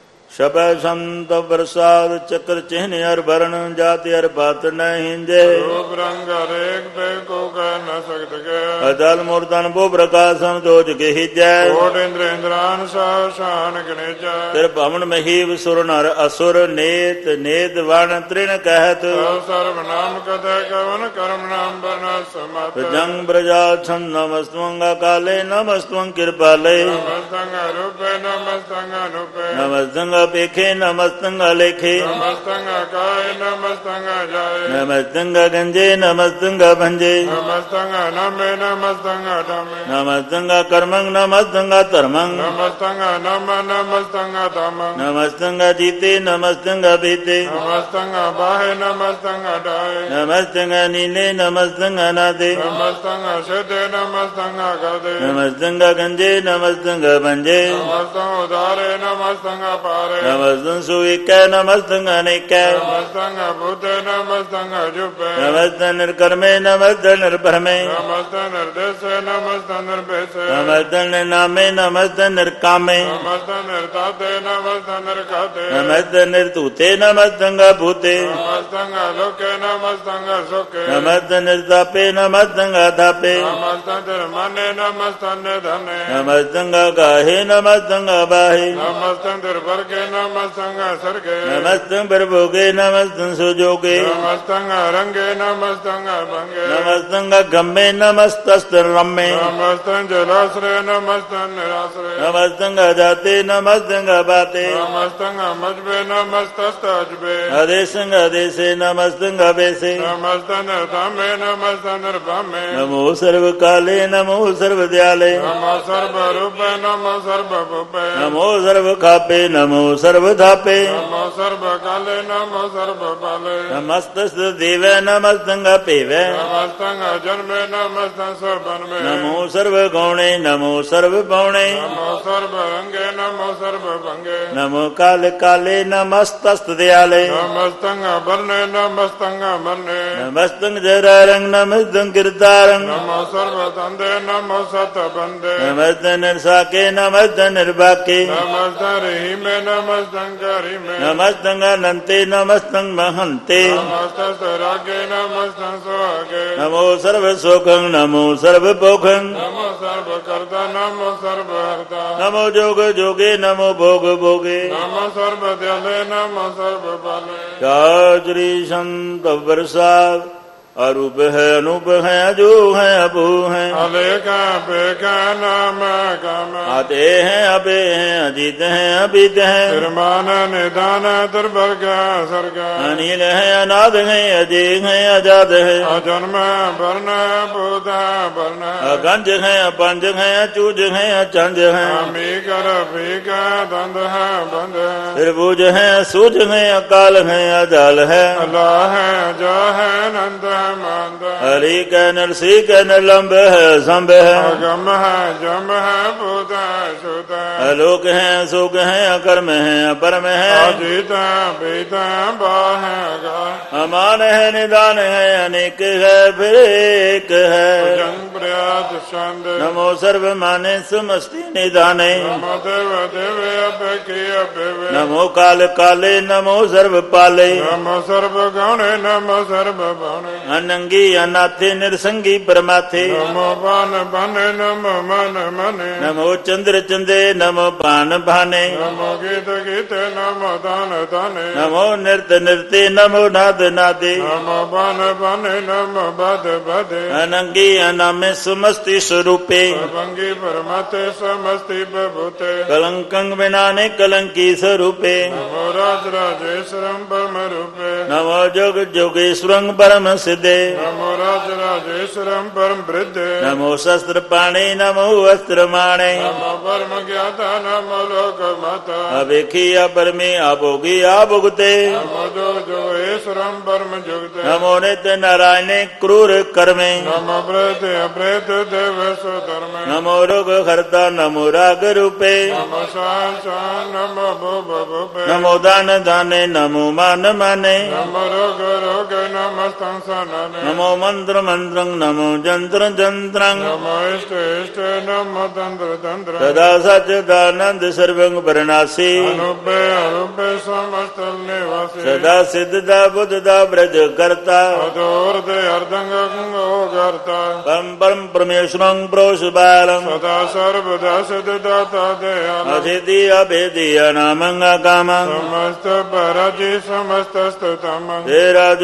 ਸ਼ਬੈ ਸੰਤ ਪ੍ਰਸਾਦ ਚੱਕਰ ਚਿਹਨ ਹਰ ਭਰਨ ਜਾਤਿ ਹਰ ਬਾਤ ਨਹਿੰਜੇ ਰੂਪ ਰੰਗ ਹਰੇਕ ਤੇ ਕੋ ਕਹਿ ਨ ਸਕਤ ਕੇ ਅਦਲ ਮੂਰਤਨ ਬੋ ਪ੍ਰਕਾਸ਼ਮ ਦੋਜ ਕੇ ਹਿਜੈ ਕੋਟ ਇੰਦਰ ਇੰਦਰਾਨ ਸਾ ਸ਼ਾਨ ਗਣੇਜੈ ਤੇਰ ਭਵਨ ਮਹੀਵ ਸੁਰ ਨਰ ਅਸੁਰ ਨੇਤ ਨੇਤ ਵਣ ਤ੍ਰਿਣ ਕਹਿਤ ਸਰਵ ਨਾਮ ਕਦੇ ਕਵਨ ਕਰਮ ਨਾਮ ਬਨ ਸਮਤ ਜੰਗ ਬ੍ਰਜਾ ਛੰਦ ਨਮਸਤਵੰਗਾ ਕਾਲੇ ਨਮਸਤਵੰ ਕਿਰਪਾਲੇ ਨਮਸਤੰਗ ਰੂਪੇ ਨਮਸਤੰਗ ਅਨੂਪੇ ਨਮਸਤੰਗ ਪੇਖੇ ਨਮਸਤੰਗ ਲੇਖੇ ਨਮਸਤੰਗ ਕਾਇ ਨਮਸਤੰਗ ਜਾਏ ਨਮਸਤੰਗ ਗੰਜੇ ਨਮਸਤੰਗ ਭੰਜੇ ਨਮਸਤੰਗ ਨਮੇ ਨਮਸਤੰਗ ਧਮੇ ਨਮਸਤੰਗ ਕਰਮੰ ਨਮਸਤੰਗ ਧਰਮੰ ਨਮਸਤੰਗ ਨਮ ਨਮਸਤੰਗ ਧਮੰ ਨਮਸਤੰਗ ਜੀਤੇ ਨਮਸਤੰਗ ਬੀਤੇ ਨਮਸਤੰਗ ਬਾਹੇ ਨਮਸਤੰਗ ਢਾਏ ਨਮਸਤੰਗ ਨੀਲੇ ਨਮਸਤੰਗ ਨਾਦੇ ਨਮਸਤੰਗ ਸਿਧੇ ਨਮਸਤੰਗ ਗਦੇ ਨਮਸਤੰਗ ਗੰਜੇ ਨਮਸਤੰਗ ਭੰਜੇ ਨਮਸਤੰਗ ਉਦਾਰੇ ਨਮਸਤੰਗ ਪਾਰੇ ਨਮਸਤੰ ਸੁਇਕੈ ਨਮਸਤੰ ਅਨੇਕੈ ਨਮਸਤੰਗ ਬੁੱਧੇ ਨਮਸਤੰਗ ਜੁਪੇ ਨਮਸਤੰ ਨਿਰਕਰਮੇ ਨਮਸਤੰ ਨਿਰਭਰਮੇ ਨਮਸਤੰ ਨਿਰਦੇਸੇ ਨਮਸਤੰ ਨਿਰਭੇਸੇ ਨਮਸਤੰ ਨਿਰਨਾਮੇ ਨਮਸਤੰ ਨਿਰਕਾਮੇ ਨਮਸਤੰ ਨਿਰਤਾਤੇ ਨਮਸਤੰ ਨਿਰਖਾਤੇ ਨਮਸਤੰ ਨਿਰਤੂਤੇ ਨਮਸਤੰ ਭੂਤੇ ਨਮਸਤੰ ਲੋਕੇ ਨਮਸਤੰ ਸੁਖੇ ਨਮਸਤੰ ਨਿਰਤਾਪੇ ਨਮਸਤੰ ਅਧਾਪੇ ਨਮਸਤੰ ਨਿਰਮਨੇ ਨਮਸਤੰ ਨਿਧਨੇ ਨਮਸਤੰ ਗਾਹੇ ਨਮਸਤੰ ਬਾਹੇ ਨਮਸਤੰ ਨਿਰਵਰਗੇ ਨਮਸਤੰ ਸਰਗੇ ਨਮਸਤੰ ਪ੍ਰਭੋਗੇ ਨਮਸਤੰ ਸੁਜੋਗੇ ਨਮਸਤੰ ਰੰਗੇ ਨਮਸਤੰ ਭੰਗੇ ਨਮਸਤੰ ਗੰਮੇ ਨਮਸਤਸਤੰ ਰੰਮੇ ਨਮਸਤੰ ਜਲਾਸਰੇ ਨਮਸਤੰ ਨਿਰਾਸਰੇ ਨਮਸਤੰ ਜਾਤੇ ਨਮਸਤੰ ਬਾਤੇ ਨਮਸਤੰ ਮਜਬੇ ਨਮਸਤਸਤ ਅਜਬੇ ਅਦੇਸੰ ਅਦੇਸੇ ਨਮਸਤੰ ਅਬੇਸੇ ਨਮਸਤੰ ਨਿਰਧਾਮੇ ਨਮਸਤੰ ਨਿਰਭਾਮੇ ਨਮੋ ਸਰਵ ਕਾਲੇ ਨਮੋ ਸਰਵ ਦਿਆਲੇ ਨਮੋ ਸਰਬ ਰੂਪੇ ਨਮੋ ਸਰਬ ਭੂਪੇ ਨਮੋ ਸਰਵ ਖਾਪੇ ਨਮੋ ਸਰਵ ਧਾਪੇ ਨਮੋ ਸਰਬ ਕਾਲੇ ਨਮੋ ਸਰਬ ਬਾਲੇ ਨਮਸਤਸ ਦੇਵੈ ਨਮਸਤੰ ਭੇਵੈ ਨਮਸਤੰ ਜਨਮੇ ਨਮਸਤੰ ਸਬਨਮੇ ਨਮੋ ਸਰਵ ਗੌਣੇ ਨਮੋ ਸਰਵ ਪੌਣੇ ਨਮੋ ਸਰਬ ਰੰਗੇ ਨਮੋ ਸਰਬ ਭੰਗੇ ਨਮੋ ਕਾਲ ਕਾਲੇ ਨਮਸਤਸਤ ਦਿਆਲੇ ਨਮਸਤੰ ਬਰਨੇ ਨਮਸਤੰ ਮਰਨੇ ਨਮਸਤੰ ਜਰਾ ਰੰਗ ਨਮਸਤੰ ਕਿਰਤਾਰੰ ਨਮੋ ਸਰਬ ਤੰਦੇ ਨਮੋ ਸਤ ਬੰਦੇ ਨਮਸਤੰ ਨਿਰਸਾਕੇ ਨਮਸਤੰ ਨਿਰਭਾਕੇ ਨਮਸਤੰ ਰਹੀਮੇ ਨਮਸਤੰ ਕਰੀਮੇ ਨਮਸਤੰ ਅਨੰਤੇ ਨਮਸਤੰ ਮਹੰਤੇ ਨਮਸਤੰ ਰਾਗੇ ਨਮਸਤੰ ਸੁਹਾਗੇ ਨਮੋ ਸਰਵ ਸੁਖੰ ਨਮੋ ਸਰਵ ਭੋਖੰ ਨਮੋ ਸਰਬ ਕਰਤਾ ਨਮੋ ਸਰਬ ਹਰਤਾ ਨਮੋ ਜੋਗ ਜੋਗੇ ਨਮੋ ਭੋਗ ਭੋਗੇ ਨਮੋ ਸਰਬ ਦਿਆਲੇ ਨਮੋ ਸਰਬ ਬਾਲੇ ਚਾਜਰੀ ਸੰਤ ਪ੍ਰਸਾਦ अरूप है अनूप है अजो है अबू है अलेखा बेखा नाम काम आते हैं अबे हैं अजीत हैं अबीत हैं निर्माण निदान दुर्भर्ग सर्ग अनिल है अनाद है अजय है आजाद है अजन्म वर्ण भूत वर्ण अगंज है अपंज है अचूज है अचंज है अमी कर भीग दंद है बंद त्रिभुज है सूज है अकाल है अजाल है अल्लाह है जो है नंद हरि का नरसी का निलंब है संभ है अगम है जम है भूत है सुत है अलोक है सुख है अकर्म है अपरम है अजीत है बीत है बाह है अगाह अमान है निदान है अनेक है फिर एक है जंग ਵਡਿਆਤ ਛੰਦ ਨਮੋ ਸਰਬ ਮਾਨੇ ਸਮਸਤੀ ਨਿਧਾਨੇ ਨਮੋ ਦੇਵ ਦੇਵੇ ਅਭੈ ਕੀ ਅਭਿਵੇ ਨਮੋ ਕਾਲ ਕਾਲੇ ਨਮੋ ਸਰਬ ਪਾਲੇ ਨਮੋ ਸਰਬ ਗਉਣੇ ਨਮੋ ਸਰਬ ਬਾਣੇ ਅਨੰਗੀ ਅਨਾਥੇ ਨਿਰਸੰਗੀ ਪਰਮਾਥੇ ਨਮੋ ਬਾਨ ਬਾਨੇ ਨਮੋ ਮਨ ਮਨੇ ਨਮੋ ਚੰਦਰ ਚੰਦੇ ਨਮੋ ਬਾਨ ਭਾਨੇ ਨਮੋ ਗੀਤ ਗੀਤੇ ਨਮੋ ਦਾਨ ਦਾਨੇ ਨਮੋ ਨਿਰਤ ਨਿਰਤੇ ਨਮੋ ਨਾਦ ਨਾਦੇ ਨਮੋ ਬਾਨ ਬਾਨੇ ਨਮੋ ਬਦ ਬਦੇ ਅਨੰਗੀ ਅਨਾਮੇ ਸਮਸਤੀ ਸਰੂਪੇ ਸਰਬੰਗੀ ਪਰਮਾਤੇ ਸਮਸਤੀ ਬਭੂਤੇ ਕਲੰਕੰ ਵਿਨਾਨੇ ਕਲੰਕੀ ਸਰੂਪੇ ਨਮੋ ਰਾਜ ਰਾਜੇਸ਼ਰੰ ਪਰਮ ਰੂਪੇ ਨਮੋ ਜੋਗ ਜੋਗੇਸ਼ਵਰੰ ਪਰਮ ਸਿੱਧੇ ਨਮੋ ਰਾਜ ਰਾਜੇਸ਼ਰੰ ਪਰਮ ਬ੍ਰਿਧੇ ਨਮੋ ਸ਼ਸਤਰ ਪਾਣੇ ਨਮੋ ਅਸਤਰ ਮਾਣੇ ਨਮੋ ਪਰਮ ਗਿਆਤਾ ਨਮੋ ਲੋਕ ਮਾਤਾ ਅਵੇਖੀ ਅਪਰਮੇ ਆਪੋਗੀ ਆਪੁਗਤੇ ਨਮੋ ਜੋ ਜੋਗੇਸ਼ਰੰ ਪਰਮ ਜੁਗਤੇ ਨਮੋ ਨਿਤ ਨਾਰਾਇਣੇ ਕਰੂਰ ਕਰਮੇ ਨਮੋ ਬ੍ਰਤ ਅਬ੍ਰਤ ਦੇਵ ਸੋ ਧਰਮੇ ਨਮੋ ਰੋਗ ਹਰਤਾ ਨਮੋ ਰਾਗ ਰੂਪੇ ਨਮੋ ਸਾਨ ਸਾਨ ਨਮੋ ਭੂਪ ਭੂਪੇ ਨਮੋ ਦਾਨ ਦਾਨੇ ਨਮੋ ਮਾਨ ਮਾਨੇ ਨਮੋ ਰੋਗ ਰੋਗ ਨਮਸਤੰ ਸਨਾਨੇ ਨਮੋ ਮੰਤਰ ਮੰਤਰੰ ਨਮੋ ਜੰਤਰ ਜੰਤਰੰ ਨਮੋ ਇਸ਼ਟ ਇਸ਼ਟ ਨਮੋ ਤੰਤਰ ਤੰਤਰ ਸਦਾ ਸਚ ਦਾਨੰਦ ਸਰਵੰ ਪਰਨਾਸੀ ਅਨੂਪੇ ਅਨੂਪੇ ਸਮਸਤ ਨਿਵਾਸੀ ਸਦਾ ਸਿੱਧ ਦਾ ਬੁੱਧ ਦਾ ਬ੍ਰਜ ਕਰਤਾ ਅਦੋਰ ਦੇ ਅਰਦੰਗ ਗੰਗੋ ਕਰਤਾ ਪਰਮ ਪਰਮ ਪਰਮੇਸ਼ਵਰੰ ਪ੍ਰੋਸ਼ ਬਾਲੰ ਸਦਾ ਸਰਬਦਾ ਸਿਧ ਦਾਤਾ ਦਇਆਲ ਅਜਿਦੀ ਅਭੇਦੀ ਅਨਾਮੰ ਅਕਾਮੰ ਸਮਸਤ ਪਰਜੀ ਸਮਸਤ ਸਤਤਮ ਤੇਰਾ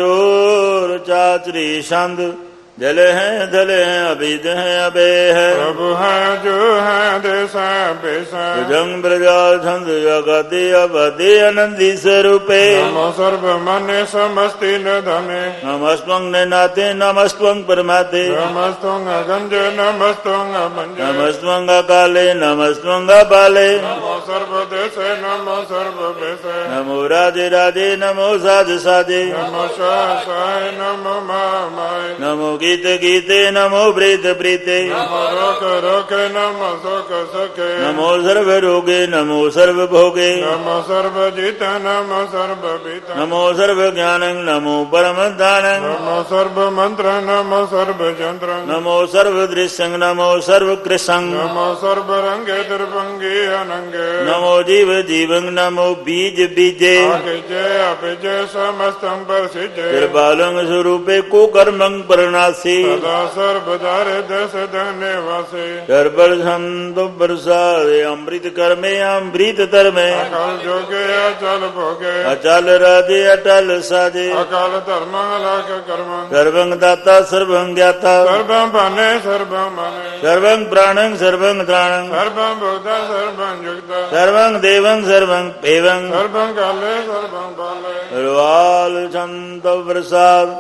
ਜੋਰ ਚਾਚਰੀ ਛੰਦ ਜਲ ਹੈ ਧਲ ਹੈ ਅਭਿਦ ਹੈ ਅਬੇ ਹੈ ਪ੍ਰਭु ਹੈ ਜੋ ਹੈ ਦੇਸਾ ਬੇਸਾ ਜੰਗ ਬ੍ਰਜਾ ਛੰਦ ਅਗਾਦੇ ਅਬਦੇ ਅਨੰਦੀ ਸਰੂਪੇ ਨਮੋ ਸਰਬ ਮਨੇ ਸਮਸਤੀ ਨਿਧਨੇ ਨਮਸਤੰ ਨਾਤੇ ਨਮਸਤੰ ਪਰਮਾਤੇ ਨਮਸਤੰ ਗੰਜ ਨਮਸਤੰ ਮੰਜ ਨਮਸਤੰ ਕਾਲੇ ਨਮਸਤੰ ਬਾਲੇ ਨਮੋ ਸਰਬ ਦੇਸੇ ਨਮੋ ਸਰਬ ਬੇਸੇ ਨਮੋ ਰਾਜੇ ਰਾਜੇ ਨਮੋ ਸਾਜ ਸਾਜੇ ਨਮੋ ਸ਼ਾਹ ਸਾਇ ਨਮੋ ਮਾ ਮਾਇ ਨਮੋ ਗੀਤ ਗੀਤੇ ਨਮੋ ਬ੍ਰਿਤ ਬ੍ਰੀਤੇ ਨਮੋ ਰੋਕ ਰੋਕੇ ਨਮੋ ਸੁਖ ਸੁਖੇ ਨਮੋ ਸਰਵ ਰੋਗੇ ਨਮੋ ਸਰਵ ਭੋਗੇ ਨਮੋ ਸਰਬ ਜੀਤ ਨਮੋ ਸਰਬ ਬੀਤ ਨਮੋ ਸਰਵ ਗਿਆਨੰ ਨਮੋ ਪਰਮ ਦਾਨੰ ਨਮੋ ਸਰਬ ਮੰਤਰ ਨਮੋ ਸਰਬ ਜੰਤਰ ਨਮੋ ਸਰਵ ਦ੍ਰਿਸ਼ੰ ਨਮੋ ਸਰਵ ਕ੍ਰਿਸ਼ੰ ਨਮੋ ਸਰਬ ਰੰਗੇ ਦਰਭੰਗੀ ਅਨੰਗੇ ਨਮੋ ਜੀਵ ਜੀਵੰ ਨਮੋ ਬੀਜ ਬੀਜੇ ਆਗੇ ਜੇ ਅਪਿਜੇ ਸਮਸਤੰ ਪਰਸਿਜੇ ਕਿਰਪਾਲੰ ਸਰੂਪੇ ਕੋ ਕਰਮੰ ਪਰਨਾਸੀ ਸਦਾ ਸਰਬਦਾਰੇ ਦਸ ਧਨੇ ਵਾਸੇ ਸਰਬਲ ਸੰਤ ਬਰਸਾਦੇ ਅੰਮ੍ਰਿਤ ਕਰਮੇ ਅੰਮ੍ਰਿਤ ਧਰਮੇ ਅਕਾਲ ਜੋਗੇ ਅਚਲ ਭੋਗੇ ਅਚਲ ਰਾਜੇ ਅਟਲ ਸਾਜੇ ਅਕਾਲ ਧਰਮੰ ਲਾਖ ਕਰਮੰ ਸਰਵੰ ਦਾਤਾ ਸਰਵੰ ਗਿਆਤਾ ਸਰਬੰ ਭਾਨੇ ਸਰਬੰ ਮਾਨੇ ਸਰਵੰ ਪ੍ਰਾਣੰ ਸਰਵੰ ਤ੍ਰਾਣੰ ਸਰਬੰ ਭੁਗਤਾ ਸਰਬੰ ਜੁਗਤਾ ਸਰਵੰ ਦੇਵੰ ਸਰਵੰ ਭੇਵੰ ਸਰਬੰ ਕਾਲੇ ਸਰਬੰ ਬਾਲੇ ਰਵਾਲ ਸੰਤ ਪ੍ਰਸਾਦ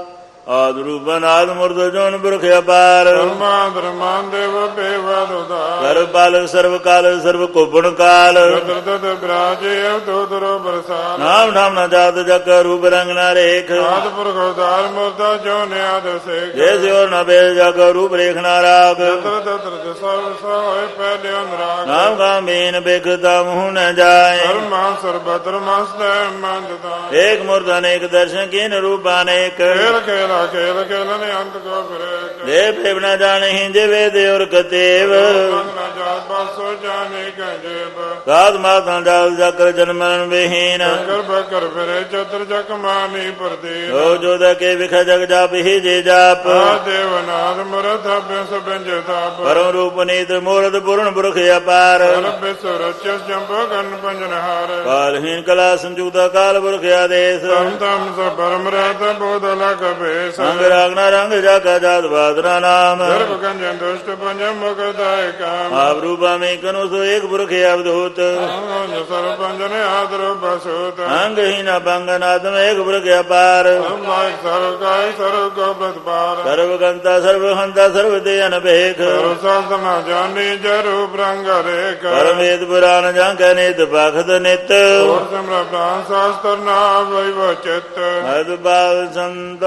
ਆਦਰੂਪ ਅਨਾਦ ਮੁਰਦ ਜੋਨ ਪੁਰਖ ਅਪਾਰ ਧਰਮਾਂ ਧਰਮਾਂ ਦੇਵ ਬੇਵਦ ਉਦਾਰ ਸਰਬ ਪਾਲਕ ਸਰਬ ਕਾਲ ਸਰਬ ਕੋਪਣ ਕਾਲ ਦਦਰ ਦਦਰ ਬਰਾਜੇ ਅਵਦੋਦਰੋ ਬਰਸਾਨ ਨਾਮ ਨਾਮ ਨਾ ਜਾਤ ਜਗ ਰੂਪ ਰੰਗ ਨਾ ਰੇਖ ਆਦ ਪੁਰਖ ਉਦਾਰ ਮੁਰਦਾ ਜੋ ਨਿਆਦ ਸੇਖ ਜੇ ਸਿਓ ਨ ਬੇ ਜਗ ਰੂਪ ਰੇਖ ਨਾ ਰਾਗ ਦਦਰ ਦਦਰ ਜਸਰ ਸੋਇ ਪਹਿਲੇ ਅਨਰਾਗ ਨਾਮ ਗਾਮੀਨ ਬੇਖਤਾ ਮੂਹ ਨ ਜਾਏ ਧਰਮਾਂ ਸਰਬ ਧਰਮਾਂ ਸੈ ਮੰਦਦਾ ਏਕ ਮੂਰਤ ਅਨੇਕ ਦਰਸ਼ਨ ਕੀਨ ਰੂਪ ਅਨੇਕ ਖੇਲ ਖੇਲ ਖੇਲ ਖੇਲ ਨੇ ਅੰਤ ਕੋ ਫਿਰੇ ਦੇ ਭੇਵ ਨ ਜਾਣਹਿ ਜਿਵੇ ਦੇਵਰ ਕਤੇਵ ਨਾ ਜਾਤ ਬਾਸੋ ਜਾਣੇ ਗੰਜੇਬ ਸਾਧ ਮਾਤਾ ਜਾਲ ਜਕਰ ਜਨਮਨ ਵਿਹੀਨ ਕਰ ਬਕਰ ਫਿਰੇ ਚਤੁਰ ਜਕ ਮਾਨੀ ਪ੍ਰਦੀਨ ਹੋ ਜੋਦ ਕੇ ਵਿਖ ਜਗ ਜਾਪਿ ਜੇ ਜਾਪ ਆ ਦੇਵਨਾਥ ਮਰਥ ਅਭਿਸ ਬਿੰਜ ਤਾਪ ਪਰਮ ਰੂਪ ਨੀਤ ਮੂਰਤ ਪੁਰਨ ਪੁਰਖ ਅਪਾਰ ਸਰਬੇ ਸੁਰਚਸ ਜੰਬੋ ਗਨ ਪੰਜਨਹਾਰ ਕਾਲਹੀਨ ਕਲਾ ਸੰਜੂਤਾ ਕਾਲ ਪੁਰਖ ਆਦੇਸ ਤਮ ਤਮ ਸ ਪਰਮ ਰਹਿਤ ਬੋਧ ਲਖ ਭੇਸ ਸੰਗ ਰਾਗਨਾ ਰੰਗ ਜਾਕਾ ਜਾਤ ਬਾਦਰਾ ਨਾਮ ਸਰਬ ਗੰਜਨ ਦੁਸ਼ਟ ਪੰਜ ਮੁਖ ਦਾਇ ਕਾਮ ਆਪ ਰੂਪਾ ਮੇ ਕਨੁ ਸੋ ਏਕ ਪੁਰਖ ਅਵਧੂਤ ਸਰਬ ਪੰਜਨ ਆਦਰ ਬਸੂਤ ਅੰਗਹੀਨ ਬੰਗਨ ਆਤਮ ਏਕ ਪੁਰਖ ਅਪਾਰ ਸੰਭਾਇ ਸਰਬ ਕਾਇ ਸਰਬ ਕੋ ਪ੍ਰਤਪਾਰ ਸਰਵ ਗੰਤਾ ਸਰਵ ਹੰਤਾ ਸਰਵ ਦੇ ਅਨਭੇਖ ਸਰਬ ਸਾਧਨਾ ਜਾਨੀ ਜਰੂਪ ਰੰਗ ਰੇਖ ਪਰਮੇਦ ਪੁਰਾਨ ਜੰਗ ਨਿਤ ਭਗਤ ਨਿਤ ਹੋਰ ਸਿਮਰ ਪ੍ਰਾਨ ਸ਼ਾਸਤਰ ਨਾ ਵੈਵ ਚਿਤ ਅਦਬਾਲ ਸੰਤ ਬਰਸਾ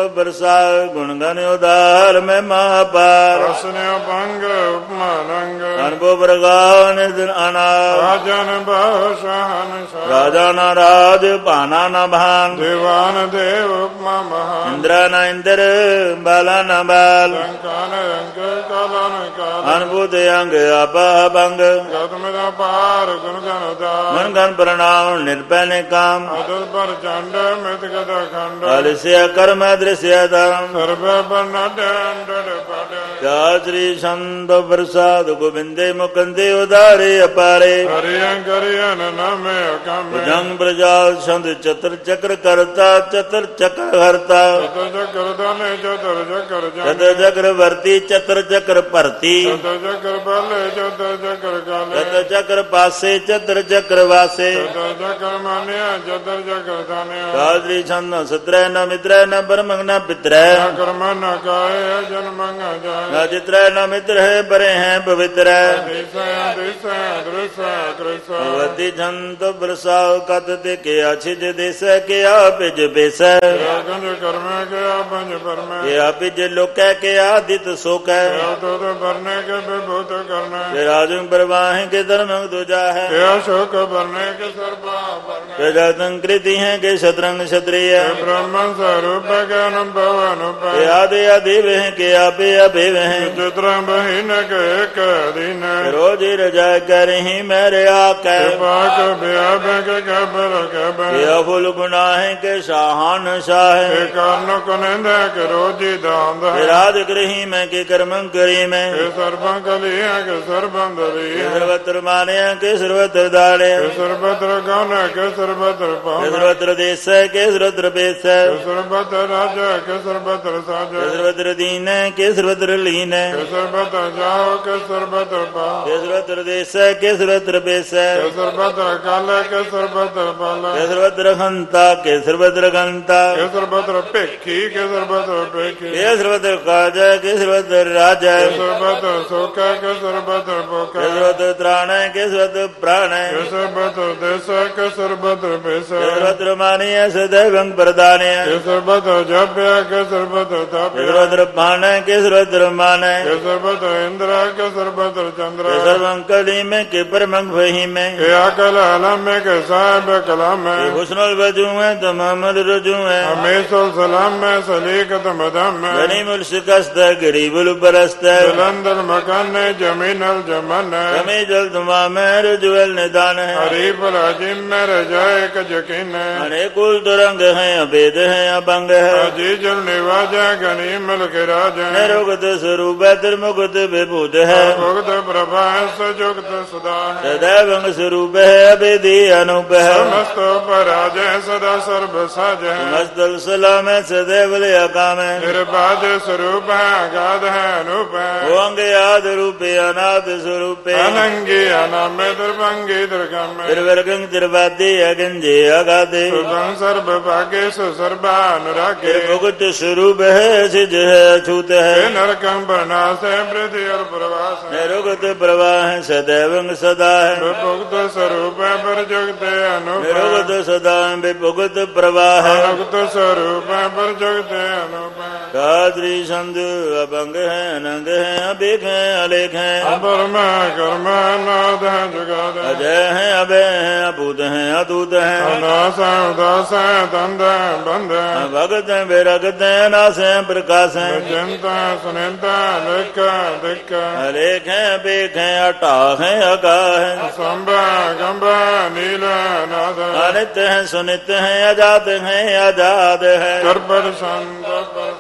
ਪ੍ਰਸਾਦ ਗੁਣ ਗਨ ਉਦਾਰ ਮੈਂ ਮਹਾਪਾਰ ਰਸਨਿ ਭੰਗ ਉਪਮਾ ਰੰਗ ਅਨਭੋ ਪ੍ਰਗਾਨ ਦਿਨ ਅਨਾਰ ਰਾਜਨ ਬਹੁ ਸ਼ਹਨ ਰਾਜਾ ਨਾ ਰਾਜ ਭਾਨਾ ਨਾ ਭਾਨ ਦੇਵਾਨ ਦੇਵ ਉਪਮਾ ਮਹਾਨ ਇੰਦਰਾ ਨਾ ਇੰਦਰ ਬਾਲਾ ਨਾ ਬਾਲ ਅੰਕਾਨ ਅੰਕ ਕਾਲਨ ਕਾਲ ਅਨਭੂਤ ਅੰਗ ਆਪਾ ਭੰਗ ਗਤਮ ਦਾ ਪਾਰ ਗੁਣ ਗਨ ਉਦਾਰ ਮਨ ਗਨ ਪ੍ਰਣਾਮ ਨਿਰਭੈ ਨੇ ਕਾਮ ਅਦਲ ਪਰ ਚੰਡ ਮਿਤ ਗਦ ਖੰਡ ਅਲਿਸਿਆ ਕਰਮ ਦ੍ਰਿਸਿਆ ਧਰਮ ਸਰਬੇ ਬਨਡ ਅੰਡੜ ਪੜ ਜਾ ਸ੍ਰੀ ਸੰਤ ਪ੍ਰਸਾਦ ਗੋਬਿੰਦੇ ਮੁਕੰਦੇ ਉਦਾਰੇ ਅਪਾਰੇ ਹਰਿਯੰ ਕਰਿਯਨ ਨਾਮੇ ਅਕਮੇ ਜੰਗ ਪ੍ਰਜਾਲ ਸੰਤ ਚਤੁਰ ਚੱਕਰ ਕਰਤਾ ਚਤੁਰ ਚੱਕਰ ਹਰਤਾ ਚਤੁਰ ਚੱਕਰ ਦਾਨੇ ਚਤੁਰ ਚੱਕਰ ਚਤੁਰ ਚੱਕਰ ਵਰਤੀ ਚਤੁਰ ਚੱਕਰ ਭਰਤੀ ਚਤੁਰ ਚੱਕਰ ਬਲੇ ਚਤੁਰ ਚੱਕਰ ਕਾਲੇ ਚਤੁਰ ਚੱਕਰ ਪਾਸੇ ਚਤੁਰ ਚੱਕਰ ਵਾਸੇ ਚਤੁਰ ਚੱਕਰ ਮਾਨਿਆ ਚਤੁਰ ਚੱਕਰ ਦਾਨਿਆ ਕਾਦਰੀ ਛੰਦ ਸਤਰੈ ਨ ਮਿਤਰੈ ਨ ਬਰਮੰਗ ਨ ਪਿਤਰੈ ਕਰਮ ਨ ਕਾਏ ਜਨਮੰਗ ਜਾਏ ਨ ਜਿਤਰੈ ਨ ਮਿਤਰ ਹੈ ਬਰੇ ਹੈ ਪਵਿਤਰੈ ਦਿਸੈ ਦਿਸੈ ਦ੍ਰਿਸੈ ਕ੍ਰਿਸੈ ਭਗਵਤੀ ਛੰਦ ਪ੍ਰਸਾਦ ਕਤ ਤੇ ਕਿਆ ਛਿਜ ਦੇਸੈ ਕਿਆ ਪਿਜ ਬੇਸੈ ਗੰਜ ਕਰਮੈ ਕਿਆ ਪੰਜ ਪਰਮੈ ਕਿਆ ਪਿਜ ਲੋਕੈ ਕਿਆ ਦਿਤ ਸੋਕੈ ਤੋਤ ਬਰਨੇ ਕੇ ਬਿਭੂਤ ਕਰਨੇ ਕਿ ਰਾਜੰ ਪ੍ਰਵਾਹਿ ਕੇ ਧਰਮ ਦੁਜਾ ਹੈ ਕਿਆ ਸ਼ੋਕ ਬਰਨੇ ਕੇ ਸਰਬਾ ਬਰਨੇ ਪ੍ਰਜਾ ਸੰਕ੍ਰਿਤੀ ਹੈ ਕਿ ਸ਼ਤਰੰਗ क्षत्रिय ब्रह्मण स्वरूप अनुभव अनुभव आदि आदि वह के आपे अभे वह चित्र बहिन के कदीन रोज रजा करही मेरे आके पाक ब्याह के कबर कबर ये फुल गुनाह के शाहान शाह के कारण कुनिंद के रोजी दांद राज करही मैं के कर्म करी मैं के सर्वं कलिया के सर्वं दरी सर्वत्र माने के सर्वत्र दाड़े के सर्वत्र गौन के सर्वत्र पावन सर्वत्र देश के सर्वत्र बेस सर्वत्र राजा के सर्वत्र साज सर्वत्र दीन के सर्वत्र लीन के सर्वत्र जाओ के सर्वत्र पाओ के सर्वत्र देश के सर्वत्र बेस के सर्वत्र काल के सर्वत्र पाल के सर्वत्र घंता के सर्वत्र घंता के सर्वत्र पेखी के सर्वत्र पेखी के सर्वत्र काज के सर्वत्र राज के सर्वत्र शोक के सर्वत्र पोक के सर्वत्र त्राण के सर्वत्र प्राण के सर्वत्र देश के सर्वत्र बेस के सर्वत्र मानिय सदैव प्रदान के सर्वत्र जप्य के सर्वत्र तप के सर्वत्र पान के सर्वत्र मान के सर्वत्र इंद्र के सर्वत्र चंद्र के सर्वं कली में के परमं वही में के अकल अलम में के साहिब कलाम में हुस्नुल वजू है तमामल रजू है हमेशा सलाम में सलीकत मदम में गनी मुल शिकस्त गरीबुल बरस्त जलंधर मकान जमीन अल जमन कमी जल तुमा में रजुअल निदान है हरीफ राजिम में रजाए का यकीन अनेकुल तुरंग है अभेद है अभंग है अजी जल निवाजा गनी मल के राज निरुगत स्वरूप त्रिमुगत विभूत है भुगत प्रभा सजुगत सुधा सदैव स्वरूप है अभेदी अनूप है समस्त पराज सदा सर्व साज मस्तल सलाम है सदैव काम है निर्बाध स्वरूप है अगाध है अनूप है अंग याद रूपे अनाथ स्वरूप अनंगी अनाम दुर्भंगी दुर्गम त्रिवर्गं त्रिवादे अगंजे अगाधे सर्व भाग्य सर्वानुरागे त्रिमुगत स्वरूप है सिज है अछूत है नरकं प्रणाश वृद्धि और प्रवास निरुगत प्रवाह सदैव सदा है भुक्त स्वरूप पर जुगत अनूप निरुगत सदा विभुगत प्रवाह अनुगत स्वरूप पर जुगत अनूप काद्री संध अभंग है अनंग है अभेख है अलेख है अपरम कर्म नाद है जुगाद अजय है अभय है अभूत है अतूत है अनास उदास दंड बंद भगत है विरगत है नास है प्रकाश है चिंता सुनिंता दिक्क दिक्क अलेख है अभेख है अटा है अगा है संभा गंभा नील नाद अनित्य है सुनित्य है अजात है आजाद है सर्वर संत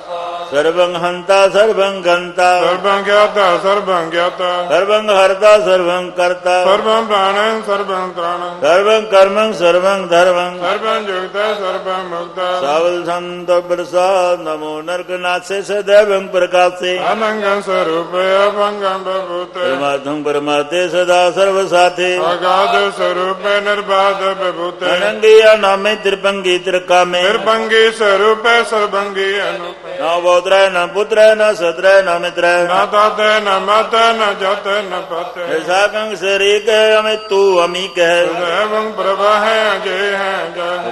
सर्वं हंता सर्वं गंता सर्वं ज्ञाता सर्वं ज्ञाता सर्वं हरता सर्वं कर्ता सर्वं प्राणं सर्वं त्राणं सर्वं कर्मं सर्वं धर्मं सर्वं युक्ता सर्वं मुक्ता सावल संत प्रसाद नमो नरकनाथे सदैव प्रकाशे अनंगं स्वरूप अभंगं बभूत परमात्म परमाते सदा सर्व साथे अगाध स्वरूप निर्बाध बभूत अनंगिया नामे त्रिपंगी त्रिकामे निर्भंगी स्वरूप सर्वंगी अनूप न पौत्र न पुत्र न सत्र न मित्र न तात न मत न जत न पत साकं शरीक अमित तू अमीक है एवं प्रभा है जय है जय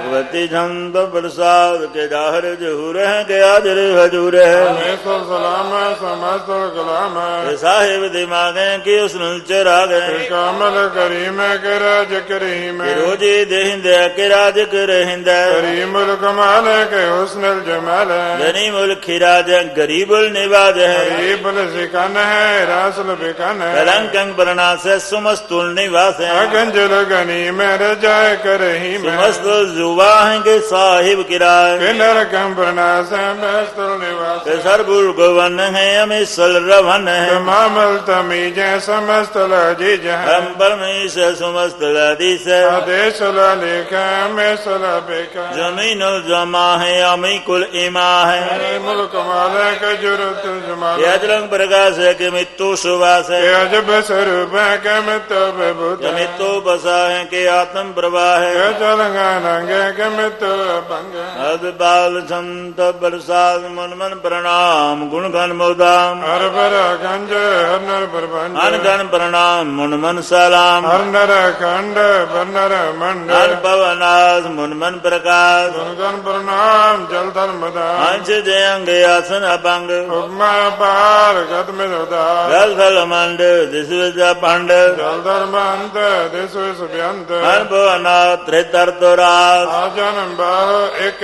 भगवती छंद प्रसाद के जाहर जहूर है के हाजिर हजूर है सलाम समस्त कलाम साहिब दिमागे की उसनुल चरागे कामल करीम के राज करीम रोजी देहिंदे के राज करेहिंदे करीमुल कमाल के हुस्नुल जमाल गनीमुल खिराज गरीबुल निवाज है गरीबुल सिकन है रासुल बिकन है कलंकं प्रणास सुमस्तुल निवास है गंजल गनी में रजाय करही में सुमस्तुल जुवा है के साहिब किराय नरकं प्रणास मस्तुल निवास सरबुल गवन है अमिसल रवन है तमामल तमीज समस्त लजीज है हम परमेश समस्त लदीस आदेश लेख में सला बेका जमीन जमा है अमी कुल इमा है मुल्क माले का जुरत जमाल अजरंग प्रकाश है कि मित्तु सुवास है अजब स्वरूप है के मित्तु विभूत मित्तु बसा है कि आत्म प्रवाह है चलंगे के मित्तु भंग अद बाल छंद प्रसाद मन मन प्रणाम गुण गण मोदाम हर बर गंज हर नर प्रबंध अन गण प्रणाम मुन मन सलाम हर नर खंड बन्नर मंड अन पवनाथ मुन मन प्रकाश गण प्रणाम जल धर्म अंश जयंग आसन अभंग उपमा पार गत में उदार जल थल मंड दिश पंड जल धर्म अंत दिश व्यंत अन पवनाथ त्रितर तोरास आजन बारो एक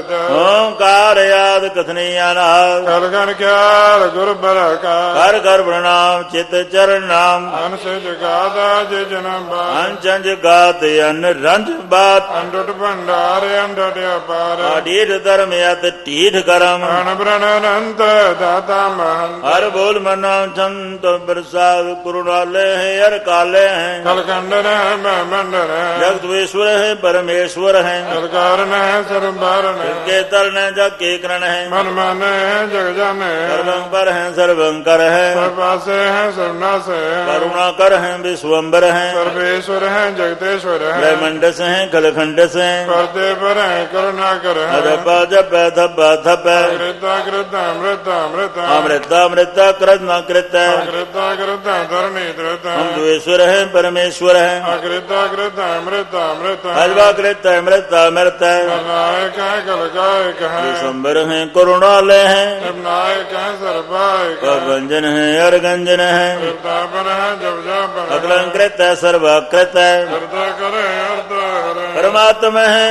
ओंकार याद कथनी अनाथ कलगन क्यार गुरु बरका कर कर प्रणाम चित चरण नाम अंश जगादा जे जन्म अंचंज गात अन रंज बात अंडट भंडार अंडट अपार अडीठ धर्म यत टीठ करम अनब्रण अनंत दाता महंत हर बोल मना छंत प्रसाद कुरुणालय है हर काले हैं कलकंडन है मंडन है जगतवेश्वर है परमेश्वर है सरकारण है सर्वभारण है के तरण जग के करण है मन मन है जग जान है सर्वंकर है सर्वंकर है सर्वपासे है सर्वनाश है करुणाकर है विश्वम्बर है सर्वेश्वर है जगतेश्वर है ब्रह्मंडस है खलखंडस है पर्दे पर है करुणाकर है अधप जप थप थप कृता कृत अमृत अमृत अमृत अमृत कृत कृत कृता कृत धरणी धृत हम द्वेश्वर है परमेश्वर है अकृता कृत अमृत अमृत अजवा कृत अमृत अमृत नायक है कलकायक है विश्वम्बर है करुणालय है नायक है सर्वायक व्यंजन है अर्गंजन है कृतापन है जब जापन अकलंकृत है सर्वाकृत है कृता करे अर्थ हरे परमात्मा है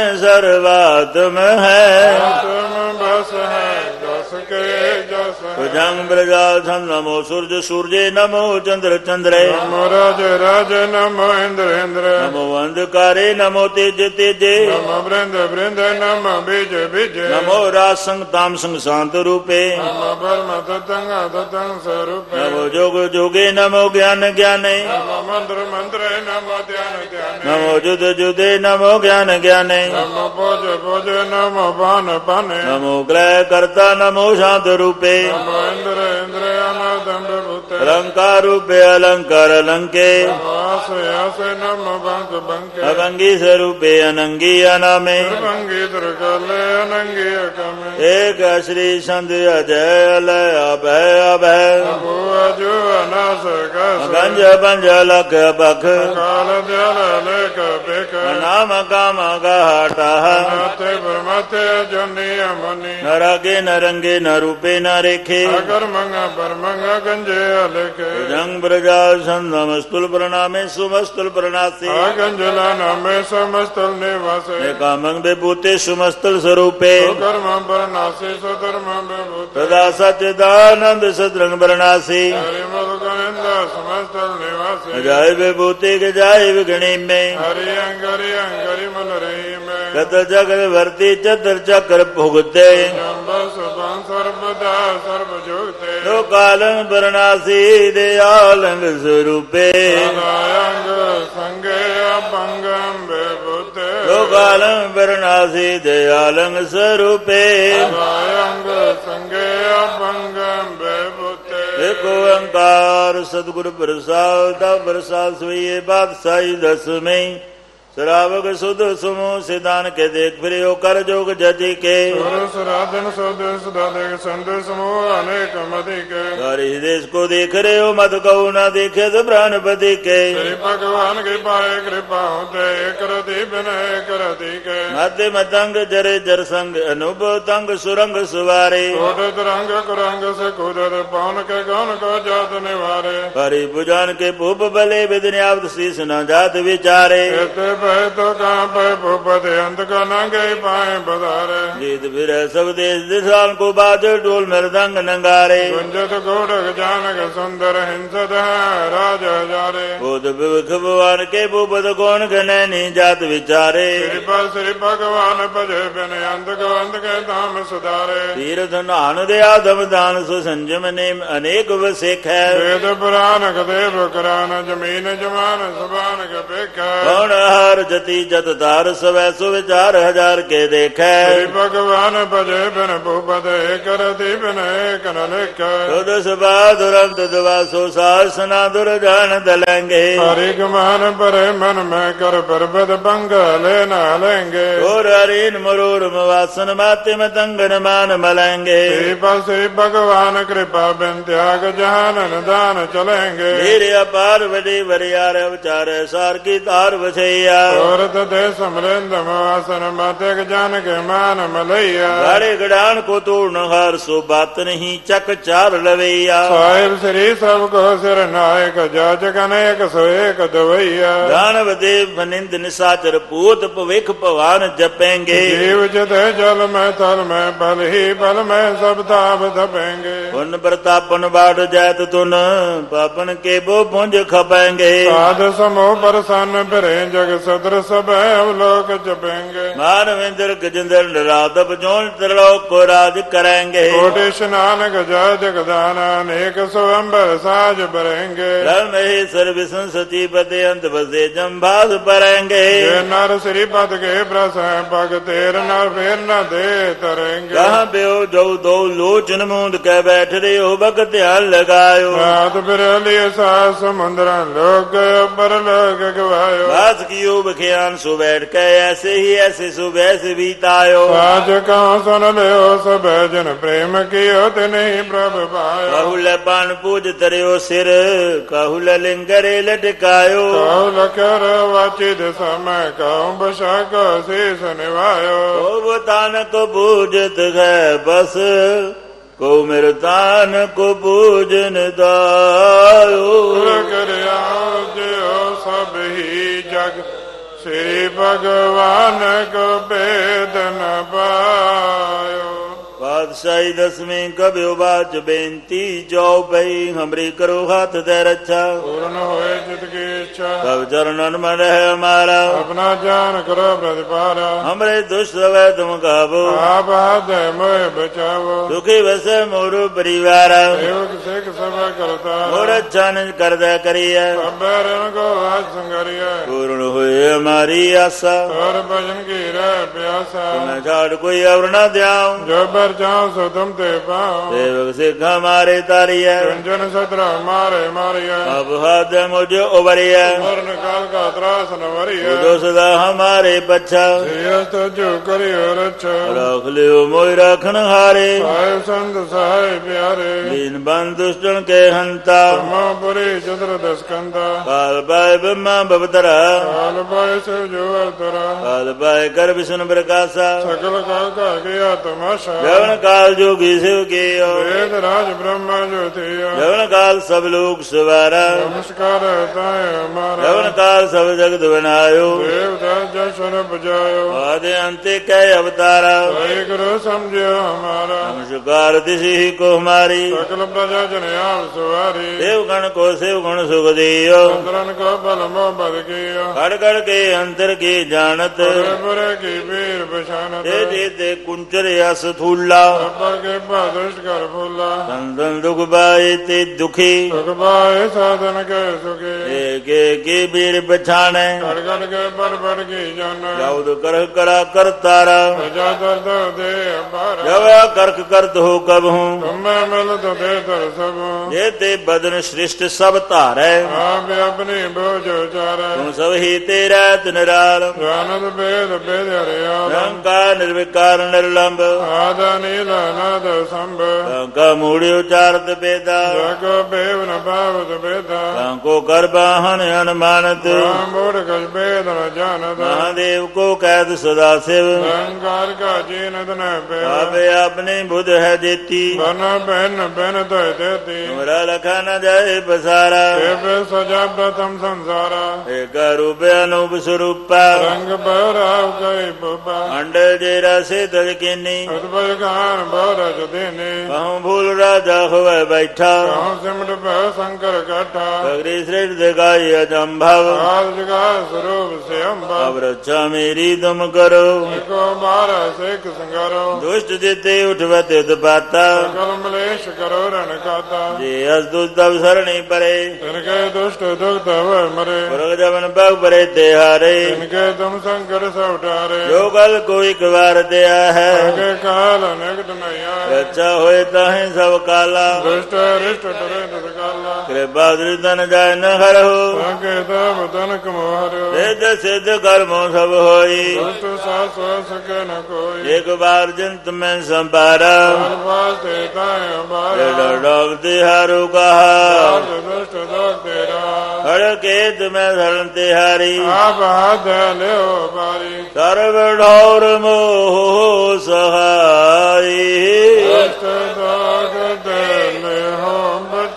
सर्वात्म है तुम बस है जस के जस भुजंग ब्रजाल छंद नमो सूर्य सूर्य नमो चंद्र चंद्र नमो राज राज नमो इंद्र इंद्र नमो अंधकारे नमो तेज तेजे नमो वृंद वृंद नमो बीज बीज नमो राज संग ताम संग शांत रूपे नमो ब्रह्म ततंग ततंग स्वरूप नमो जोग जोगे नमो ज्ञान ज्ञाने नमो मंत्र मंत्र नमो ध्यान ध्यान नमो जुद जुदे नमो ज्ञान ज्ञाने नमो भोज भोज नमो पान पान नमो ग्रह कर्ता नमो शांत रूपे नमो इंद्र इंद्र अनादम प्रभुते अलंकार रूपे अलंकार अलंके आस आस नमो बंक बंक अभंगी स्वरूपे अनंगी अनामे भंगी दुर्गले अनंगी अकमे एक श्री संत अजय अलय अभय अभय अभु अजु अनास कस गंज पंज लख बख काल दयाल लेख बेक नाम काम गाटा नाते ब्रह्मते जनी अमनी नरगे नरंगे न रूपे न रेखे अगर मंगा परमंगा गंजे लेखे जंग ब्रजाल नमस्तुल प्रणामे सुमस्तुल प्रणासे गंजला नामे समस्तल निवासे कामंग विभूते सुमस्तुल स्वरूपे कर्म परनासे स्वधर्म विभूते सदा सच्चिदानंद सदरंग प्रणासी हरिमल गोविंद समस्तल निवासे जय विभूति के जय विगणी में हरि अंगरि अंगरि मन रही में कत जगत वर्ती चतर चक्र भुगते सर्वदा सर्वजोगते लोकालंग प्रणासी दयालंग स्वरूपे अंग संगे अभंगम विभूते लोकालंग प्रणासी दयालंग स्वरूपे अंग संगे अभंगम विभूते एक ओंकार सदगुरु प्रसाद प्रसाद सोइए बादशाही दस में श्रावक सुध सुमो सिदान के देख फिर कर जोग जति के सुराधन सुध सुधा देख संधु समूह अनेक मधि के हरि देश को देख रहे हो मत कहू न देखे तो प्राणपति के श्री भगवान कृपाए कृपा होते करती विनय करती के मध्य मतंग जरे जर संग अनुभव तंग सुरंग सुवारे उठत रंग कुरंग से कूदत पवन के गौन को जात निवारे हरि भुजान के भूप बले विद्यावत शीस न जात विचारे पै तो कहाँ पै भूपत अंत का नंगे पाए बधारे गीत फिर सब देश दिशान को बाज डोल मृदंग नंगारे गुंजत गोरख जानक सुंदर हिंसत है राज हजारे बोध विवेक भगवान के भूपत कौन गणैनी जात विचारे कृपा श्री भगवान भजे बिन अंत को अंत के धाम सुधारे तीर्थ नान दया दम दान सु संजम नेम अनेक वसेख है वेद पुराण देव करान जमीन जमान सुबान के पेख कौन जति जत तार सवै सुविचार हजार के देखे भगवान भजे बिन भूपत करती बिन एक न लिख दुरंत दुवासो सासना दुर्जान दलेंगे हरि मान परे मन में कर पर्वत भंग ले न लेंगे और हरीन मरूर मवासन माते में तंगन मान मलेंगे श्री भगवान कृपा बिन त्याग जहान दान चलेंगे धीरे अपार बड़ी वरियार अवचार सार की तार बछैया औरत दे समरेंद्र मवासन माते जान के मान मलैया गाड़े गडान को तोड़ हार सो बात नहीं चक चार लवैया साहिब श्री सब को सिर नायक जाचक अनेक सो एक दवैया दानव देव निंद निशाचर पूत पविख पवान जपेंगे जीव जित जल में थल में बल ही बल में सब ताप धपेंगे पुन प्रतापन बाढ़ जैत तुन पापन के वो पुंज खपेंगे साध समो प्रसन्न फिरे जग सदर सब अवलोक जपेंगे मानवेंद्र गजेंद्र नराधव जोन त्रिलोक को राज करेंगे कोटि स्नान गजा जगदान अनेक स्वयंबर साज भरेंगे महेश्वर विष्णु सतीपति अंत बसे जम्भास परेंगे नर श्रीपद के प्रसन्न पग तेर नर फेर न दे तरेंगे कहाँ पे हो जो दो लोचन मूंद के बैठ रहे हो बक ध्यान लगायो रात फिर लिए सास समुद्र लोग पर लोग गवायो बात कियो बखियान सो बैठ के ऐसे ही ऐसे सुबह से बीतायो आज कहाँ सुन ले सब जन प्रेम कियो ते नहीं प्रभु पायो काहुल पान पूज तरियो सिर काहुल लिंगरे लटकायो काहुल कर वाचित समय कहूँ बसा को शीस निभायो वो तान को पूजत है बस को मेरे तान को पूजन दायो कर सब ही जग श्री भगवान को वेद न पायो पातशाही दसवीं कभी बाच बेनती जाओ भाई हमरी करो हाथ दे रक्षा पूर्ण होए जित की इच्छा सब चरणन में रहे हमारा अपना जान करो प्रतिपारा हमरे दुष्ट वै तुम गावो आप हाथ मोह बचावो दुखी वैसे मोरू परिवार सिख सब करता और अच्छा नहीं कर दे करिए को आज संगरिया पूर्ण हुए हमारी आशा और भजन की रह प्यासा तुम्हें झाड़ कोई और न ध्याओ जो बर जाओ सो तुम ते पाओ सेवक सिख हमारे तारिया रंजन सत्र मारे मारिया अब हाथ मुझे उबरिया मरण काल का त्रास न वरिया तो सदा हमारे बच्चा जो करियो रक्षा रख लियो मोई रखन हारे साहेब संत सहाय प्यारे दीन बंद दुष्टन के हंता पुरी चंद्र दस्कंदा काल पाए ब्रह्मा बबतरा काल पाए शिव जो अवतरा काल पाए कर विष्णु प्रकाशा सकल काल का किया तमाशा जवन काल जोगी शिव के वेद राज ब्रह्मा जो थिया जवन काल सब लोग सवारा नमस्कार हमारा जवन काल सब जगत बनायो देवता जशन बजायो आदि अंत्य कै अवतारा गुरु समझो हमारा नमस्कार दिशि को हमारी सकल प्रजा जन आप सवारी देवगण को शिवगुण सुख दियो चंद्रन को बल मोह बद कियो कड़ कड़ के अंतर की जानत बुरे की वीर बशानत ते ते कुंचर यस थूला ਸਭ ਕੇ ਦੁਸ਼ਟ ਕਰ ਫੁੱਲਾ ਸੰਤਨ ਦੁਖ ਬਾਏ ਤੇ ਦੁਖੀ ਸੁਖ ਬਾਏ ਸਾਧਨ ਕੇ ਸੁਖੇ ਏਕ ਏਕੀ ਬੀਰ ਪਛਾਣੈ ਕੜ ਕੜ ਕੇ ਪਰ ਪੜ ਕੀ ਜਨ ਜਉਦ ਕਰਹ ਕਰਾ ਕਰਤਾਰਾ ਸਜਾ ਦਰਦ ਦੇ ਅਪਾਰ ਜਵਿਆ ਕਰਖ ਕਰਤ ਹੋ ਕਬ ਹੂੰ ਤੁਮੈ ਮਿਲ ਦੇ ਦਰ ਸਭ ਜੇ ਤੇ ਬਦਨ ਸ੍ਰਿਸ਼ਟ ਸਭ ਧਾਰੈ ਆਪ ਆਪਣੀ ਬੋਝ ਉਚਾਰੈ ਤੂੰ ਸਭ ਹੀ ਤੇਰਾ ਤਨਰਾਲ ਆਨੰਦ ਬੇਦ ਬੇਦ ਹਰਿਆ ਰੰਕਾ ਨਿਰਵਿਕਾਰ ਨਿਰਲੰਭ ਆਦਾ ਨੀਲ ਨਾਦ ਸੰਭ ਰੰਕਾ ਮੂੜਿ ਉਚਾਰਤ ਬੇਦਾ ਜਗੋ ਬੇਵ ਨ ਭਾਵਤ ਬੇਦਾ ਰੰਕੋ ਕਰ ਬਾਹਨ ਅਨਮਾਨਤ ਮੋੜ ਕਜ ਬੇਦ ਨ ਜਾਣਤ ਮਹਾਦੇਵ ਕੋ ਕੈਦ ਸਦਾ ਸਿਵ ਸੰਕਾਰ ਕਾ ਜੀਨਤ ਨ ਪੇ ਆਪੇ ਆਪਣੇ ਬੁੱਧ ਹੈ ਜੇਤੀ ਬਨ ਬੈਨ ਬੈਨ ਤੋਇ ਦੇਤੀ ਤੁਮਰਾ ਲਖਾ ਨ ਜਾਏ ਬਸਾਰਾ ਏਵ ਸਜਾ ਪ੍ਰਥਮ ਸੰਸਾਰਾ ਏਕ ਰੂਪ ਅਨੂਪ ਸਰੂਪਾ ਰੰਗ ਬਰਾਉ ਕੈ ਬੁਬਾ ਅੰਡ ਜੇ ਰਸੇ ਤਲ ਕੀਨੀ ਉਦਬਲ ਖਾਨ ਬਰਜ ਦੇਨੇ ਕਹੂੰ ਭੂਲ ਰਾਜਾ ਹੋਵੇ ਬੈਠਾ ਕਹੂੰ ਸਿਮਟ ਭੈ ਸ਼ੰਕਰ ਕਾਠਾ ਸਗਰੀ ਸ੍ਰਿਸ਼ਟ ਦਿਖਾਈ ਅਜੰਭਵ ਆਦ ਜਗਾ ਸਰੂਪ ਸੇ ਅੰਬਾ ਅਬ ਰੱਛਾ ਮੇਰੀ ਤੁਮ ਕਰੋ ਕੋ ਮਾਰਾ ਸਿੱਖ ਸੰਗਰੋ ਦੁਸ਼ਟ ਜਿਤੇ ਉਠਵਤ ਉਤਪਾਤਾ ਕਲ ਮਲੇਸ਼ ਕਰੋ ਰਣ ਕਾਤਾ ਜੇ ਅਸ ਦੁਸਤਵ ਸਰਣੀ ਪਰੇ ਤਿਨ ਕੇ ਦੁਸ਼ਟ ਦੁਖਤ ਹੋਇ ਮਰੇ ਪੁਰਖ ਜਮਨ ਬਗ ਪਰੇ ਤੇ ਹਾਰੇ ਤਿਨ ਕੇ ਤੁਮ ਸੰਕਟ ਸਭ ਟਾਰੇ ਜੋ ਗਲ ਕੋਈ ਇੱਕ ਵਾਰ ਦਿਆ ਹੈ ਅਗੇ ਕਾਲ ਨਿਕਟ ਨਹੀਂ ਆਏ ਰੱਛਾ ਹੋਏ ਤਾਹੇ ਸਭ ਕਾਲਾ ਦੁਸ਼ਟ ਰਿਸ਼ਟ ਟਰੇ ਤਦ ਕਾਲਾ ਕਿਰਪਾ ਦ੍ਰਿਤਨ ਜਾਇ ਨ ਹਰਹੁ ਅਗੇ ਤਬ ਤਨ ਕਮੋਹਰਿਓ ਸਿੱਧ ਸਿੱਧ ਕਰਮੋ ਸਭ ਹੋਈ ਦੁਸ਼ਟ ਸਾਸ ਸਕੈ ਨ ਕੋਈ ਇੱਕ ਵਾਰ ਜੰਤ ਮੈਂ ਸੰਭਾਰਾ ਵਾਸਤੇ ਤਾਇ ਬਾਰਾ ਡੋਗ ਤੇ ਹਾਰੂ ਕਹਾ ਦੁਸ਼ਟ ਦੋਖ ਤੇਰਾ ਹਰ ਕੇ ਤੁਮੈ ਸਰਣ ਤੇ ਹਾਰੀ ਆਪ ਹੱਥ ਲਿਓ ਬਾਰੀ ਸਰਵ ਢੌਰ ਮੋਹ ਸਹਾਈ ਦੁਸ਼ਟ ਦੋਖ ਤੇ ਲਿਓ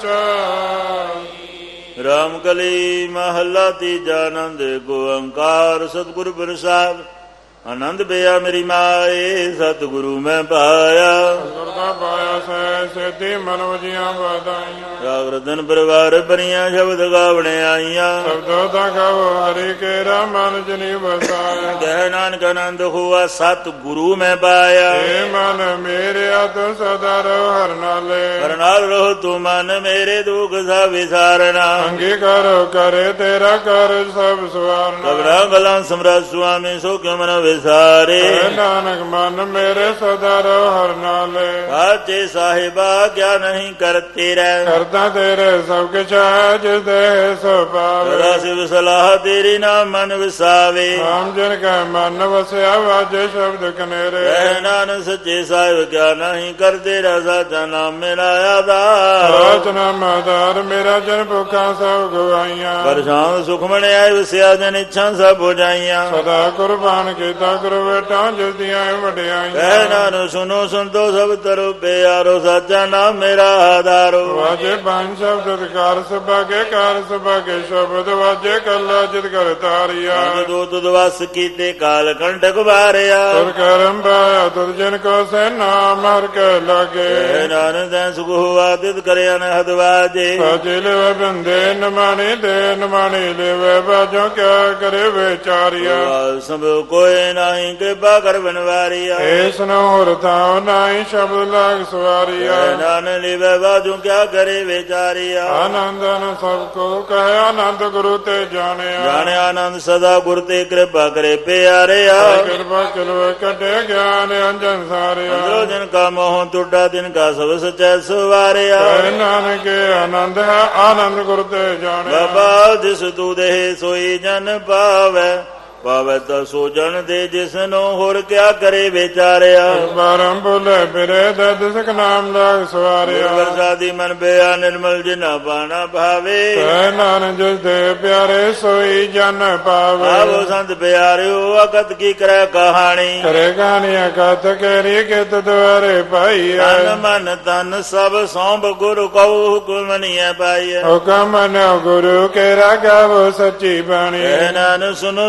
ਬਚਾਈ ਰਾਮ ਕਲੀ ਮਹੱਲਾ ਤੀਜਾ ਆਨੰਦ ਕੋ ਓੰਕਾਰ ਸਤਿਗੁਰ ਪ੍ਰਸਾਦ ਆਨੰਦ ਬਿਆ ਮੇਰੀ ਮਾਏ ਸਤਿਗੁਰੂ ਮੈਂ ਪਾਇਆ ਗੁਰਦਾ ਪਾਇਆ ਸੈ ਸੇਤੀ ਮਨ ਵਜੀਆਂ ਵਧਾਈਆਂ ਰਾਗ ਰਤਨ ਪਰਿਵਾਰ ਬਰੀਆਂ ਸ਼ਬਦ ਗਾਵਣੇ ਆਈਆਂ ਸਬਦੋ ਦਾ ਗਾਵ ਹਰੀ ਕੇ ਮਨ ਜਨੀ ਵਸਾਇਆ ਕਹਿ ਨਾਨਕ ਆਨੰਦ ਹੋਆ ਸਤਿਗੁਰੂ ਮੈਂ ਪਾਇਆ ਏ ਮਨ ਮੇਰੇ ਤੂੰ ਸਦਾ ਰਹੁ ਹਰ ਨਾਲੇ ਹਰ ਨਾਲ ਰਹੋ ਤੂੰ ਮਨ ਮੇਰੇ ਦੁਖ ਸਭ ਵਿਸਾਰਨਾ ਅੰਗੀਕਾਰ ਕਰੇ ਤੇਰਾ ਕਾਰਜ ਸਭ ਸਵਾਰਨਾ ਕਬਰਾਂ ਗਲਾਂ ਸਮਰਤ ਸੁਆਮੀ ਸੋ ਕਿਉ ਮਨ ਵਿਸਾਰੇ ਏ ਨਾਨਕ ਮਨ ਮੇਰੇ ਸਦਾ ਰਹੁ ਹਰ ਨਾਲੇ ਸਾਚੇ ਸਾਹਿਬਾ ਕਿਆ ਨਹੀਂ ਕਰਤੇ ਰਹਿ ਕਰਦਾ ਤੇਰੇ ਸਭ ਕੁਛ ਹੈ ਜਿਸ ਦੇ ਸੋ ਪਾਵੇ ਸਦਾ ਸਿਵ ਸਲਾਹ ਤੇਰੀ ਨਾਮ ਮਨ ਵਿਸਾਵੇ ਨਾਮ ਜਨ ਕੈ ਮਨ ਵਸਿਆ ਵਾਜੇ ਸ਼ਬਦ ਕਨੇਰੇ ਰਹਿ ਨਾਨਕ ਸੱਚੇ ਸਾਹਿਬ ਕਿਆ ਨਹੀਂ ਕਰਦੇ ਰਸਾ ਚਾ ਨਾਮ ਮੇਰਾ ਆਧਾਰ ਰਾਜ ਨਾਮ ਆਧਾਰ ਮੇਰਾ ਜਨ ਭੁੱਖਾਂ ਸਭ ਗਵਾਈਆਂ ਪਰਸ਼ਾਨ ਸੁਖ ਮਣਿਆ ਵਸਿਆ ਜਨ ਇੱਛਾ ਸਭ ਬੁਝਾਈਆਂ ਸਦਾ ਕੁਰਬਾਨ ਕੀਤਾ ਗੁਰੂ ਬੇਟਾ ਜਿਸ ਦੀਆਂ ਵਡਿਆਈਆਂ ਕਹਿ ਨਾਨਕ ਸੁਨੋ ਸੰਤੋ ਸਭ ਤਰੋ ਪਿਆਰੋ ਸਾਚਾ ਨਾਮ ਮੇਰਾ ਆਧਾਰੋ ਵਾਜੇ ਪੰਜ ਸ਼ਬਦ ਅਧਿਕਾਰ ਸਭਾ ਕੇ ਕਾਰ ਸਭਾ ਕੇ ਸ਼ਬਦ ਵਾਜੇ ਕੱਲਾ ਜਿਤ ਕਰ ਤਾਰਿਆ ਦੋ ਤੁਧ ਵਸ ਕੀਤੇ ਕਾਲ ਕੰਟਕ ਬਾਰਿਆ ਤੁਰ ਕਰਮ ਪਾਇਆ ਤੁਰ ਜਨ ਕੋ ਸੇ ਨਾਮ ਹਰ ਕੇ ਲਾਗੇ ਕਹਿ ਨਾਨਕ ਤੈ ਸੁਖ ਹੋਆ ਤਿਤ ਕਰਿਆ ਨ ਹਦ ਵਾਜੇ ਸਾਜੇ ਲਵੇ ਬੰਦੇ ਨਮਾਣੇ ਦੇ ਨਮਾਣੇ ਲਵੇ ਬਾਜੋ ਕਿਆ ਕਰੇ ਵਿਚਾਰਿਆ ਸਭ ਕੋਈ ਨਹੀਂ ਕਿਰਪਾ ਕਰ ਬਨਵਾਰੀਆ ਏਸ ਨਹੁਰ ਥਾਉ ਨਾਹੀ ਸ਼ਬਦ ਲਾਗ ਸਵਾਰਿਆ ਨਾਨਕ ਲਿਵੇ ਬਾਜੂ ਕਿਆ ਕਰੇ ਵਿਚਾਰਿਆ ਆਨੰਦਨ ਸਭ ਕੋ ਕਹਿ ਆਨੰਦ ਗੁਰੂ ਤੇ ਜਾਣਿਆ ਜਾਣਿਆ ਆਨੰਦ ਸਦਾ ਗੁਰ ਤੇ ਕਿਰਪਾ ਕਰੇ ਪਿਆਰਿਆ ਕਿਰਪਾ ਚਲੋ ਕੱਢੇ ਗਿਆਨ ਅੰਜਨ ਸਾਰਿਆ ਅੰਦਰੋ ਜਨ ਕਾ ਮੋਹ ਟੁੱਟਾ ਦਿਨ ਕਾ ਸਭ ਸਚੈ ਸਵਾਰਿਆ ਕਹਿ ਨਾਨਕ ਆਨੰਦ ਹੈ ਆਨੰਦ ਗੁਰੂ ਤੇ ਜਾਣਿਆ ਬਾਬਾ ਜਿਸ ਤੂ ਦੇਹ ਸੋਈ ਜਨ ਪਾਵੈ ਪਾਵੈ ਤਾ ਸੋ ਜਨ ਦੇ ਜਿਸਨੋ ਹੋਰ ਕਿਆ ਕਰੇ ਵਿਚਾਰਿਆ ਬਾਰੰ ਬੋਲੇ ਫਿਰੇ ਦਦ ਸਿਕ ਨਾਮ ਲਾਗ ਸਵਾਰਿਆ ਵਰਸਾਦੀ ਮਨ ਬਿਆ ਨਿਰਮਲ ਜਿਨਾ ਬਾਣਾ ਭਾਵੇ ਕਹਿ ਨਾਨਕ ਜਿਸ ਦੇ ਪਿਆਰੇ ਸੋਈ ਜਨ ਪਾਵੇ ਆਵੋ ਸੰਤ ਪਿਆਰਿਓ ਅਕਤ ਕੀ ਕਰੈ ਕਹਾਣੀ ਕਰੇ ਕਹਾਣੀਆਂ ਕਤ ਕੇਰੀ ਕਿਤ ਦੁਆਰੇ ਪਾਈ ਤਨ ਮਨ ਤਨ ਸਭ ਸੌਂਪ ਗੁਰੂ ਕਉ ਹੁਕਮ ਮਨੀਐ ਪਾਈਐ ਹੁਕਮ ਮਨਿ ਗੁਰੂ ਕੇ ਰਾਗਵ ਸੱਚੀ ਬਾਣੀ ਕਹਿ ਨਾਨਕ ਸੁਨੋ ਸੰਤੋ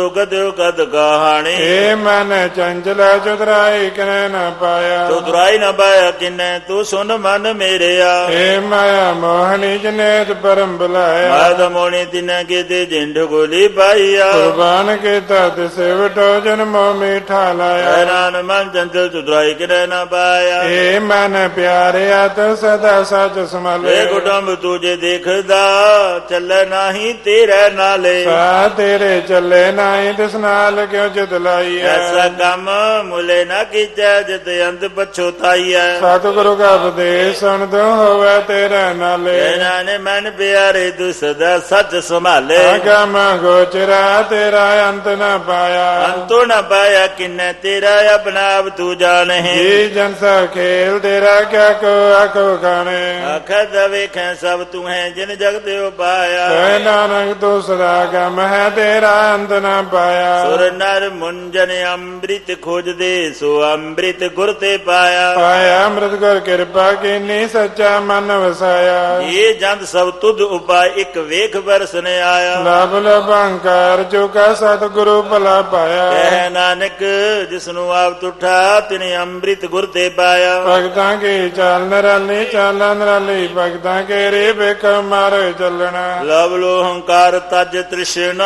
ਕਦਿਓ ਕਦ ਕਹਾਣੀ। ਏ ਮਨ ਚੰਚਲ ਚਤੁਰਾਈ ਕਿਨੈ ਨ ਪਾਇਆ, ਚਤੁਰਾਈ ਨ ਪਾਇਆ ਕਿਨੈ ਤੂੰ ਸੁਨ ਮਨ ਮੇਰਿਆ। ਏ ਮਾਇਆ ਮੋਹਣੀ ਜਨੇਤ ਪਰਮ ਬੁਲਾਇਆ, ਮਾਇਆ ਮੋਹਣੀ ਤਿਨੈ ਕੀਤੇ ਜਿੰਡ ਗੋਲੀ ਪਾਈਆ। ਕੁਰਬਾਨ ਕੀਤਾ ਤਿਸੇ ਵਟੋ ਜਨਮੋ ਮੀਠਾ ਲਾਇਆ, ਹੈਰਾਨ ਮਨ ਚੰਚਲ ਚਤੁਰਾਈ ਕਿਨੈ ਨ ਪਾਇਆ। ਏ ਮਨ ਪਿਆਰਿਆ ਤੂੰ ਸਦਾ ਸਚ ਸੰਭਾਲੇ, ਏ ਕੁਟੰਬ ਤੁਝੇ ਦੇਖਦਾ ਚੱਲੇ ਨਾਹੀ ਤੇਰੇ ਨਾਲੇ। ਸਾ ਤੇਰੇ ਚੱਲੇ ਨਾਹੀ ਤਿਸ ਨਾਲ ਕਿਉ ਚਿਤ ਲਾਈਐ, ਐਸਾ ਕੰਮ ਮੁਲੇ ਨਾ ਕੀਚੈ ਜਿਤ ਅੰਤ ਪਛੋਤਾਈਐ। ਸਤਿਗੁਰੂ ਕਾ ਉਪਦੇਸ਼ ਸੁਣ ਤੂੰ ਹੋਵੇ ਤੇਰੇ ਨਾਲੇ, ਇਹਨਾਂ ਨੇ ਮਨ ਪਿਆਰੇ ਤੂੰ ਸਦਾ ਸੱਚ ਸੰਭਾਲੇ। ਅਗਮ ਗੋਚਰਾ ਤੇਰਾ ਅੰਤ ਨ ਪਾਇਆ, ਅੰਤੋ ਨ ਪਾਇਆ ਕਿਨੈ ਤੇਰਾ ਆਪਣਾ ਆਪ ਤੂੰ ਜਾਣਹਿ। ਜੀ ਜਨ ਸਾ ਖੇਲ ਤੇਰਾ ਕਿਆ ਕੋ ਆਖੋ ਖਾਣੇ, ਆਖਦ ਵੇਖੈ ਸਭ ਤੂੰ ਹੈ ਜਿਨ ਜਗਤ ਉਪਾਇਆ। ਕਹਿ ਨਾਨਕ ਤੂੰ ਸਦਾ ਗਮ ਹੈ ਤੇਰਾ ਅੰਤ ਨ ਪਾਇਆ, ਸੁਰ ਨਰ ਮੁੰਜਨ ਅੰਮ੍ਰਿਤ ਖੋਜਦੇ ਸੋ ਅੰਮ੍ਰਿਤ ਗੁਰ ਤੇ ਪਾਇਆ। ਪਾਇਆ ਅੰਮ੍ਰਿਤ ਗੁਰ ਕਿਰਪਾ ਕੀਨੀ ਸੱਚਾ ਮਨ ਵਸਾਇਆ, ਇਹ ਜੰਦ ਸਭ ਤੁਧ ਉਪਾਇ ਇੱਕ ਵੇਖ ਬਰਸਨ ਆਇਆ। ਲਭ ਲਭੰਕਾਰ ਚੁਕਾ ਸਤਿਗੁਰੂ ਭਲਾ ਪਾਇਆ, ਕਹਿ ਨਾਨਕ ਜਿਸਨੂੰ ਆਪ ਤੁਠਾ ਤਿਨੇ ਅੰਮ੍ਰਿਤ ਗੁਰ ਤੇ ਪਾਇਆ। ਭਗਤਾਂ ਕੀ ਚਾਲ ਨਰਾਲੀ ਚਾਲਾਂ ਨਰਾਲੀ, ਭਗਤਾਂ ਕੇ ਰੇ ਵੇਖ ਮਾਰ ਚੱਲਣਾ, ਲਵ ਲੋ ਹੰਕਾਰ ਤਜ ਤ੍ਰਿਸ਼ਨਾ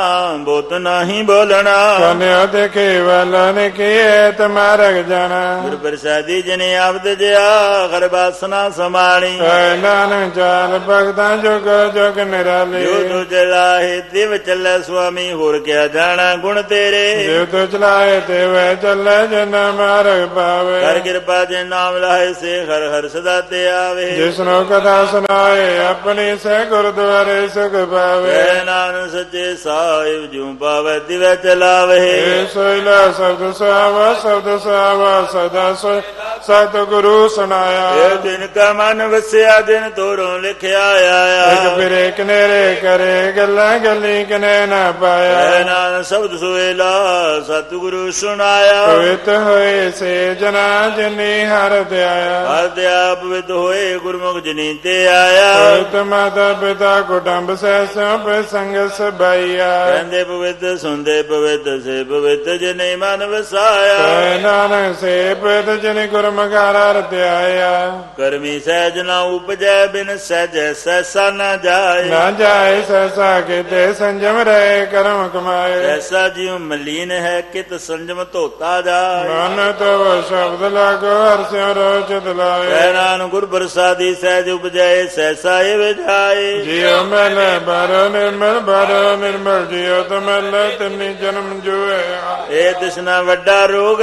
ਬੋਤ ਨਹੀਂ ਬੋਲਣਾ। ਕਨਿਓ ਦੇਖੇ ਵਾਲਾ ਨੇ ਕੀਏ ਤਮਾਰਗ ਜਾਣਾ, ਗੁਰ ਪ੍ਰਸਾਦੀ ਜਨੇ ਆਬਦ ਜਿਆ ਕਰ ਬਾਸਨਾ ਸਮਾਣੀ। ਕਹਿ ਨਾਨਕ ਚਾਲ ਭਗਤਾਂ ਜੁਗ ਜੁਗ ਨਿਰਾਲੀ, ਜੋ ਤੋ ਚਲਾਹੇ ਤਿਵ ਚੱਲੇ ਸੁਆਮੀ ਹੋਰ ਕਿਆ ਜਾਣਾ ਗੁਣ ਤੇਰੇ। ਜਿਉ ਤੋ ਚਲਾਏ ਤੇ ਵੈ ਚੱਲੇ ਜਨ ਮਾਰਗ ਪਾਵੇ, ਕਰ ਕਿਰਪਾ ਜੇ ਨਾਮ ਲਾਹੇ ਸੇ ਹਰ ਹਰ ਸਦਾ ਤੇ ਆਵੇ। ਜਿਸਨੂੰ ਕਥਾ ਸੁਣਾਏ ਆਪਣੀ ਸੇ ਗੁਰਦੁਆਰੇ ਸੁਖ ਪਾਵੇ, ਕਹਿ ਨਾਨਕ ਸੱਚੇ ਸਾਹਿਬ ਜੂ ਪਾਵੇ ਤਿਵੈ ਚਲਾਵੇ। ਏ ਸੋਇਲਾ ਸ਼ਬਦ ਸੁਹਾਵਾ ਸ਼ਬਦ ਸੁਹਾਵਾ ਸਦਾ ਸੋ ਸਤਿਗੁਰੂ ਸੁਣਾਇਆ, ਇਹ ਦਿਨ ਕਾ ਮਨ ਵਸਿਆ ਦਿਨ ਤੋਰੋਂ ਲਿਖਿਆ ਆਇਆ। ਇੱਕ ਫਿਰੇ ਕਨੇਰੇ ਕਰੇ ਗੱਲਾਂ ਗੱਲੀ ਕਨੇ ਨਾ ਪਾਇਆ, ਕਹਿ ਨਾਨਕ ਸ਼ਬਦ ਸੋਇਲਾ ਸਤਿਗੁਰੂ ਸੁਣਾਇਆ। ਪਵਿੱਤ ਹੋਏ ਸੇ ਜਨਾ ਜਿਨੀ ਹਰ ਧਿਆਇਆ, ਹਰ ਦਿਆ ਪਵਿੱਤ ਹੋਏ ਗੁਰਮੁਖ ਜਨੀ ਤੇ ਆਇਆ। ਪਵਿੱਤ ਮਾਤਾ ਪਿਤਾ ਕੁਟੰਬ ਸਹਿ ਪ੍ਰਸੰਗ ਸਭਾਈਆ, ਕਹਿੰਦੇ ਪਵਿੱਤ ਸੁਣਦੇ ਪਵਿੱਤ ਸੇ ਪਵਿੱਤ ਜਨੇ ਮਨ ਵਸਾਇਆ। ਕਹਿ ਨਾਨਕ ਸੇ ਪਵਿੱਤ ਜਿਨੀ ਗੁਰਮੁਖਾਰਾ ਧਿਆਇਆ, ਕਰਮੀ ਸਹਿਜ ਨਾ ਉਪਜੈ ਬਿਨ ਸਹਿਜੈ ਸਹਿਸਾ ਨਾ ਜਾਏ। ਨਾ ਜਾਏ ਸਹਿਸਾ ਕਿਤੇ ਸੰਜਮ ਰਹੇ ਕਰਮ ਕਮਾਏ, ਐਸਾ ਜਿਉ ਮਲੀਨ ਹੈ ਕਿਤ ਸੰਜਮ ਧੋਤਾ ਜਾਏ। ਮਨ ਤੋ ਸ਼ਬਦ ਲਾਗੋ ਹਰ ਸਿਉ ਰੋਚਿਤ ਲਾਏ, ਕਹਿ ਨਾਨਕ ਗੁਰ ਪ੍ਰਸਾਦੀ ਸਹਿਜ ਉਪਜੈ ਸਹਿਸਾ ਏ ਵਿਜਾਏ। ਜਿਉ ਮਿਲੇ ਬਾਰੋ ਨਿਰਮਲ ਬਾਰੋ ਨਿਰਮਲ ਜਿਉ ਤਮਲੇ ਤਿੰਨੀ ਜਨਮ ਜੁਇਆ, ਇਹ ਤਿਸਨਾ ਵੱਡਾ ਰੋਗ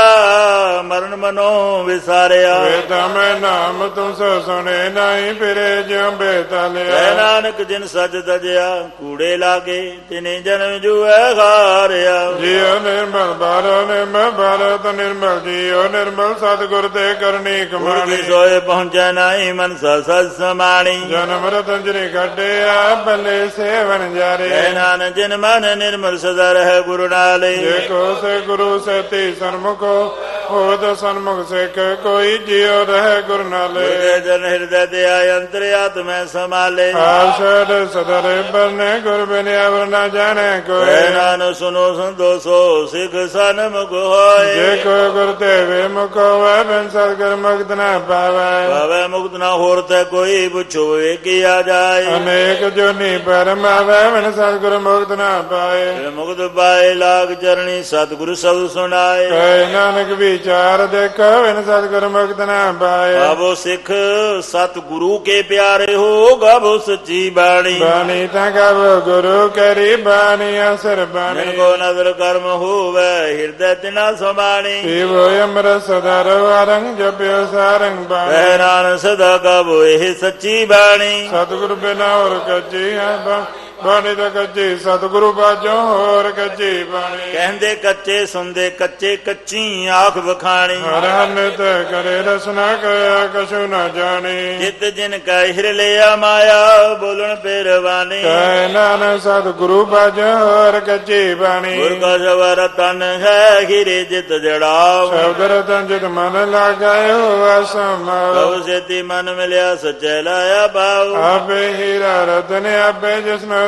ਲਗਾ ਮਰਨ ਮਨੋ ਵਿਸਾਰਿਆ। ਵੇਦਾਂ ਮੈਂ ਨਾਮ ਤੁਮ ਸੋ ਸੁਣੇ ਨਹੀਂ ਫਿਰੇ ਜਿਉ ਬੇਤਾਲਿਆ, ਕਹਿ ਨਾਨਕ ਜਿਨ ਸਜ ਤਜਿਆ ਕੂੜੇ ਲਾਗੇ ਤਿਨੇ ਜਨਮ ਜੂਐ ਖਾਰਿਆ। ਜਿਉ ਨਿਰਮਲ ਬਾਰੋ ਨਿਰਮਲ ਬਾਰੋ ਤ ਨਿਰਮਲ ਜਿਉ ਨਿਰਮਲ ਸਤਿਗੁਰ ਤੇ ਕਰਨੀ ਗੁਰ ਕਮਾਣੀ, ਕੀ ਸੋਏ ਪਹੁੰਚੈ ਨਾਹੀ ਮਨ ਸਾ ਸਜ ਸਮਾਣੀ। ਜਨਮ ਰਤਨ ਜਨੀ ਕੱਢਿਆ ਬੱਲੇ ਸੇਵਨ ਜਾਰੇ, ਕਹਿ ਨਾਨਕ ਜਿਨ ਮਨ ਨਿਰਮਲ ਸਦਾ ਰਹਿ ਗੁਰੂ ਨਾਲੇ। ਜੇ ਕੋ ਸੇ ਗੁਰੂ ਸੇ ਤੀ ਸਨਮੁਖੋ ਹੋਤ ਸਨਮੁਖ ਸਿੱਖ ਕੋਈ ਜਿਉ ਰਹਿ ਗੁਰ ਨਾਲੇ, ਗੁਰ ਜਨ ਹਿਰਦੈ ਤੇ ਆਇ ਅੰਤਰ ਆਤਮੈ ਸਮਾਲੇ। ਆਸ਼ੜ ਸਦਰ ਬਰਨੇ ਗੁਰ ਬਿਨਿ ਅਵਰ ਨਾ ਜਾਣੇ ਕੋਈ, ਕਹਿ ਨਾਨਕ ਸੁਨੋ ਸੰਤੋષੋ ਸਿੱਖ ਸਨਮੁਖ ਹੋਏ। ਜੇ ਕੋ ਗੁਰ ਤੇ ਵੇ ਮੁਖ ਹੋਵੇ ਬਿਨ ਸਤਿਗੁਰ ਮੁਕਤ ਨਾ ਪਾਵੇ, ਪਾਵੈ ਮੁਕਤ ਨਾ ਹੋਰ ਤੈ ਕੋਈ ਪੁੱਛੋ ਵੇਖਿਆ ਜਾਏ। ਅਨੇਕ ਜੋਨੀ ਪਰਮਾਵੇ ਬਿਨ ਸਤਿਗੁਰ ਮੁਕਤ ਨਾ ਪਾਏ, ਜੇ ਮੁਕਤ ਪਾਏ ਲਾਗ ਚਰਣੀ ਸਤਿਗੁਰ ਸਬਦ ਸੁਣਾਏ। ਕਹਿ ਨਾਨਕ ਵਿਚਾਰ ਦੇਖੋ ਬਿਨ ਸਤਿਗੁਰ ਮੁਕਤ ਨਾ ਪਾਏ, ਗਾਵੋ ਸਿੱਖ ਸਤਿਗੁਰੂ ਕੇ ਪਿਆਰੇ ਹੋ ਗਾਵੋ ਸੱਚੀ ਬਾਣੀ। ਬਾਣੀ ਤਾਂ ਗਾਵੋ ਗੁਰੂ ਕਰੀ ਬਾਣੀ ਅਸਰ ਬਾਣੀ, ਜਿਨ ਕੋ ਨਦਰ ਕਰਮ ਹੋਵੇ ਹਿਰਦੈ ਤਿਨਾ ਸਮਾਣੀ। ਪੀਵੋ ਅੰਮ੍ਰਿਤ ਸਦਾ ਰਵਾਰੰਗ ਜਪਿਓ ਸਾਰੰਗ ਬਾਣੀ, ਕਹਿ ਨਾਨਕ ਸਦਾ ਗਾਵੋ ਇਹ ਸੱਚੀ ਬਾਣੀ। ਸਤਿਗੁਰ ਬਿਨਾ ਹੋਰ ਕੱਚੀ ਹੈ ਬਾ- ਬਾਣੀ ਤਾਂ ਕੱਚੀ ਸਤਿਗੁਰੂ ਬਾਝੋਂ ਹੋਰ ਕੱਚੀ ਬਾਣੀ, ਕਹਿੰਦੇ ਕੱਚੇ ਸੁਣਦੇ ਕੱਚੇ ਕੱਚੀ ਆਖ ਵਖਾਣੀ। ਹਰ ਹਨਿਤ ਕਰੇ ਰਸਨਾ ਕਇਆ ਕਛੂ ਨਾ ਜਾਣੀ, ਜਿਤ ਜਿਨ ਕਾ ਹਿਰ ਲਿਆ ਮਾਇਆ ਬੋਲਣ ਪੇਰਵਾਨੀ। ਕਹਿ ਨਾਨਕ ਸਤਿਗੁਰੂ ਬਾਝੋਂ ਹੋਰ ਕੱਚੀ ਬਾਣੀ, ਗੁਰ ਕਾ ਸਵਰ ਤਨ ਹੈ ਹਿਰੇ ਜਿਤ ਜੜਾਓ। ਸ਼ਬਦ ਰਤਨ ਜਿਤ ਮਨ ਲਾਗਾਇ ਹੋਵਾ ਸਮਾਉ, ਕਉ ਸੇਤੀ ਮਨ ਮਿਲਿਆ ਸਚੈ ਲਾਇਆ ਬਾਉ। ਆਪੇ ਹੀਰਾ ਰਤਨ ਆਪੇ ਜਿਸਨੋ